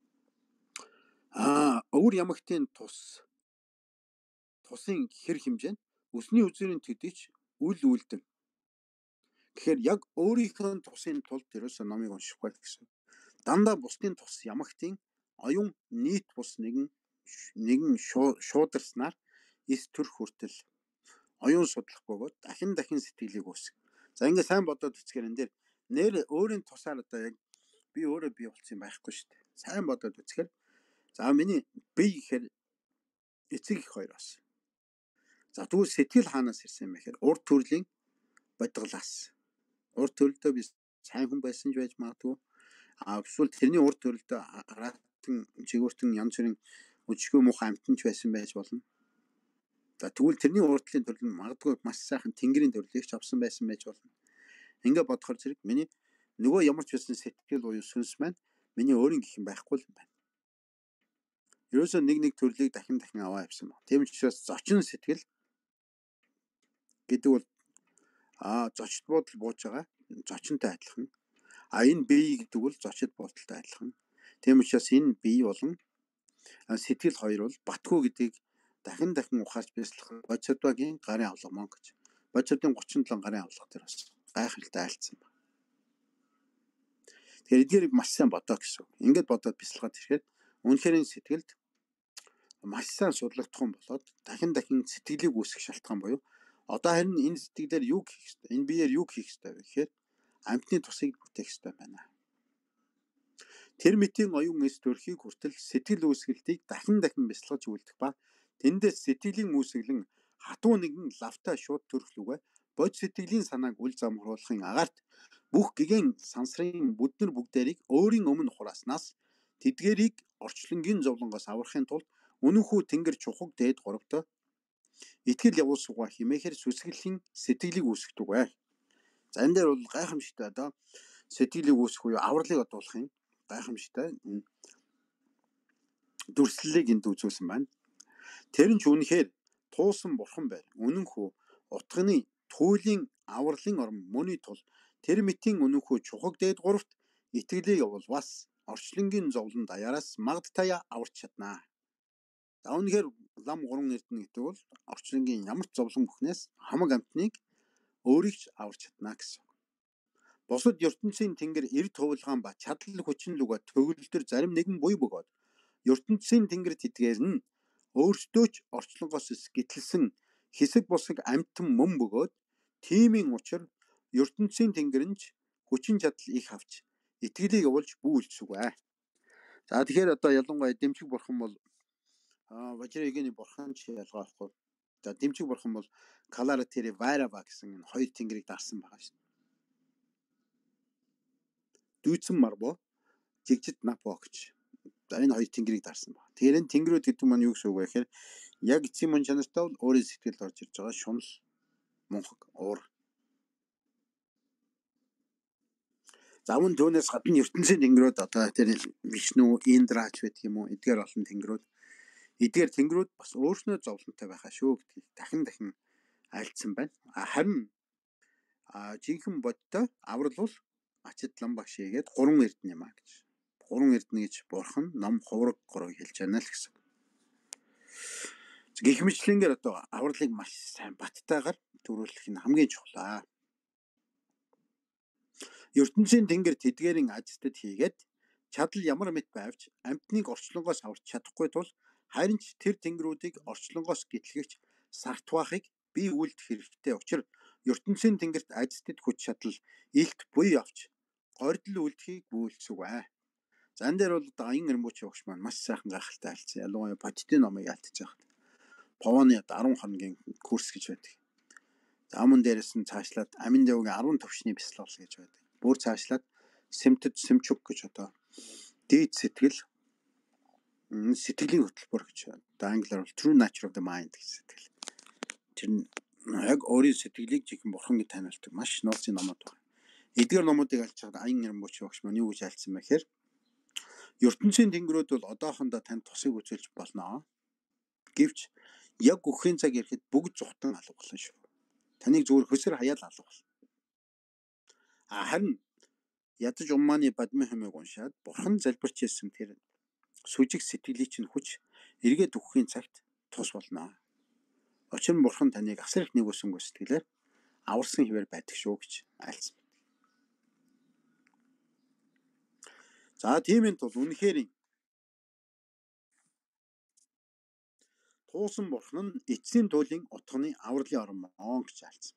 аа өвөр ямагтын тус тусын хэр хэмжээ нь өсний үзүүрийн төдийч үл үлдэн. Тэгэхээр яг өөрийнхөө тусын тулд тэрөөсөө номыг уншихгүй гэсэн. Дандаа бусдын тус ямагтын оюун нийт бус нэгэн нэгэн шуударснаар эс төрөх хүртэл оюун судлах бөгөөд дахин дахин сэтгэлийг үүсгэх. За ингээд сайн бодоод үзэхээр энэ дээр нэр өөрийн тусаар одоо яг би өөрөө бий болсон юм байхгүй шүү дээ. Сайн бодоод үзэхээр за миний бие гэхээр эцэг их хоёр бас. За тэгвэл сэтгэл хаанаас ирсэн юм бэ гэхээр урд төрлийн бодглаас. Урд төрөлдөө би сайн хүн байсан ч байж магадгүй. А эсвэл тэрний урд төрөлдөө хараатан жигүүртэн янз бүрийн өчгөө муухай амтанч байсан байж болно. За тэгвэл тэрний урдлын төрөл нь магадгүй маш сайхан тэнгэрийн төрлийг ч авсан байсан байж болно. Ингээ бодохоор зэрэг миний нөгөө ямар ч байсан сэтгэл буюу сүнс маань миний өөрийн гэх юм байхгүй л юм байна. Ерөөсөө нэг нэг төрлийг дахин дахин аваа явсан ба. Тийм ч учраас зочин сэтгэл гэдэг бол а зочид буудал бууж байгаа зочинтой адилхан. А энэ бие гэдэг бол зочид буудалтай адилхан. Тийм учраас энэ бие болон сэтгэл хоёр бол батгүй гэдгийг дахин дахин ухаарч бясалгах Бодисодвагийн гарын авлага мөн гэж. Бодисодын гучин долоо гарын авлага дээр бас гайхалтай айлцсан байна. Тэгэхээр эдгээрийг маш сайн бодоо гэсэн. Ингээд бодоод бясалгаад ирэхэд үнэхээр энэ сэтгэлд маш сайн судлагдах юм болоод дахин дахин сэтгэлийг үүсгэх шалтгаан буюу одоо харин энэ сэтгэлээр юу хийх ёстой? Энэ биеэр юу хийх ёстой вэ гэхээр амьтны тусыг бүтээх ёстой байна. Тэр мэтийн оюун эс төрхийг хүртэл сэтгэл үүсгэлтийг дахин дахин бясалгаж үлдэх ба тэндээс сэтгэлийн үүсгэлэн хатуу нэгэн лавтай шууд төрхлүүгээ бод сэтгэлийн санааг үл замруулахын агаарт бүх гигэн сансрын бүднэр бүгдээрийг өөрийн өмнө хурааснаас тэдгэрийг орчлонгийн зовлонгоос аврахын тулд үнэнхүү тэнгэр чухаг дээд гуравтай итгэл явуулсугаа химээхэр сүсгэлхийн сэтгэлийг үүсгдэг бай. За энэ дээр бол гайхамшигтай одоо сэтгэлийг үүсгэх буюу авралыг одуулахын гайхамшигтай дүрслэлийг энд үзүүлсэн байна. Тэр нь ч үнэхээр туусан бурхан байр. Үнэнхүү утганы туйлын авралын орн мөний тул тэр мэтийн үнэнхүү чухаг дээд гуравт итгэлийг явуул бас орчлонгийн зовлон даяараас Магдтаяа аварч чаднаа. За үнэхээр лам гурван эрдэнэ гэдэг бол орчлонгийн ямар ч зовлон бүхнээс хамаг амьтныг өөрийг ч аварч чаднаа гэсэн. Бусад ертөнцийн тэнгэр эрд тувалгаан ба чадал хүчин луга төгөлдөр зарим нэгэн буй бөгөөд ертөнцийн тэнгэр тэдгээр нь өөрсдөө ч орчлонгоос гítэлсэн хэсэг бусаг амьтан мөн бөгөөд тиймийн учир ертөнцийн тэнгэр нь ч хүчин чадал их авч итгэлийг явуулж бүүлцсүгэ. За тэгэхээр одоо ялангуяа дэмчиг бурхан бол Важраягны бурхан ч ялгаа байхгүй. За дэмчиг бурхан бол Каларатери Вайрава гэсэн энэ хоёр тэнгэрийг дарсан байгаа шүү. Дүүцэн Марбо, Жигжит Напо гэж. За энэ хоёр тэнгэрийг дарсан байна. Тэгэхээр энэ тэнгэрүүд гэдэг маань юу гэсэн үг вэ гэхээр яг эцсийн мөн чанартай бол өөрийн сэтгэлд орж ирж байгаа шунал, мунхаг, уур. За мөн түүнээс гадна ертөнцийн тэнгэрүүд одоо тэр Вишну, Индрач гэдэг юм уу эдгээр олон тэнгэрүүд эдгээр тэнгэрүүд бас өөрснөө зовлонтой байхаа шүү гэдгийг дахин дахин альцсан байна. Харин а жинхэнэ бодтой аврал бол Ачид Ламбагши гээд гурван эрдэнэ юм а гэж. Гурван эрдэнэ гэж бурхан ном хувраг гурвыг хэлж байна л гэсэн. Гэх мэтлэнгээр одоо авралыг маш сайн баттайгаар төрүүлэх нь хамгийн чухал аа. ертөнцийн тэнгэр тэдгээрийн ажилтад хийгээд чадал ямар мэт байвч амьтныг орчлонгоос аварч чадахгүй тул харин ч тэр тэнгэрүүдийг орчлонгоос гитлгэгч сартвахыг бий үйлдэх хэрэгтэй учраас ертөнцийн тэнгэрт ажилтад хүч чадал илт буй авч гордол үлдэхийг бүүлцвэ. За энэ дээр бол одоо аян эрмүүч явагч маань маш сайхан гайхалтай альцсан. Ялангуяа Патитын номыг алтж байхад Повоны арван хоногийн курс гэж байдаг. За мөн дээрээс нь цаашлаад Амин Дэвгийн арван төвчний бясалгал гэж байдаг. Бүр цаашлаад Сэмтэд Сэмчук гэж одоо дээд сэтгэл сэтгэлийн хөтөлбөр гэж байна. Одоо англиар бол True Nature of the Mind гэж сэтгэл. Тэр нь яг өөрийн сэтгэлийг жинхэнэ бурхан гэж таниулдаг маш нууцын номууд байна. Эдгээр номуудыг альж чад аян эрмүүч явагч маань юу гэж альцсан бэ гэхээр ертөнцийн тэнгэрүүд бол одоохондоо танд тусыг үзүүлж болно. Гэвч яг үхэхийн цаг ирэхэд бүгд зүхтан алга болно шүү. Таныг зүгээр хөсөр хаяал алга болно. Харин ядаж умманы бадмын хэмээг уншаад бурхан залбирч ирсэн тэр сүжиг сэтгэлийн чинь хүч эргээд үхэхийн цагт тус болно. Учир нь бурхан таныг асар их нэгүсэнгүй сэтгэлээр аварсан хിവэр байдаг шүү гэж айлцсан. За тийм энэ тул үнэхээр туусан бурхан нь эцсийн туйлын утганы авралын орон мөн гэж айлцсан.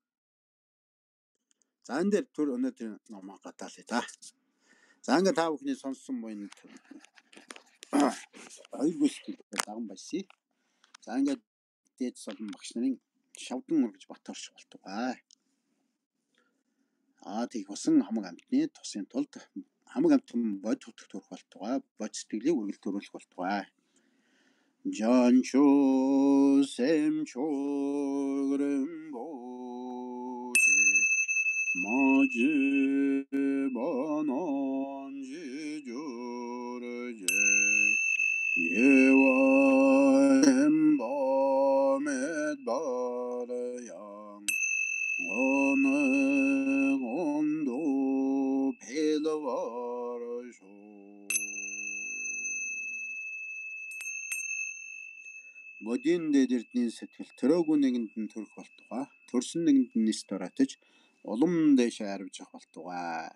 За энэ дээр түр өнөөдөр номоо гадаалъя та. За ингээ та бүхний сонссон буйнд хоёр гүйлтийг даган баясъя. За ингээ дээд солон багш нарын шавдан ургаж бат орш болтугай. Аа тийх басан хамаг амьтны тусын тулд хамаг амьтан бод хөтөх төрөх болтугай. Бод сэтгэлийг үргэлж төрүүлэх болтугай. Жанчо сэмчо грэмбочи 마지 바난지 조르제 예와 엠바멧 바라양 어느 온도 벨와르쇼 Бодин дээрдний сэтгэл төрөөгүй нэгэнд нь төрөх болтугай. Төрсөн нэгэнд нь нэс дораатаж улам дэше харвж явах болтугай.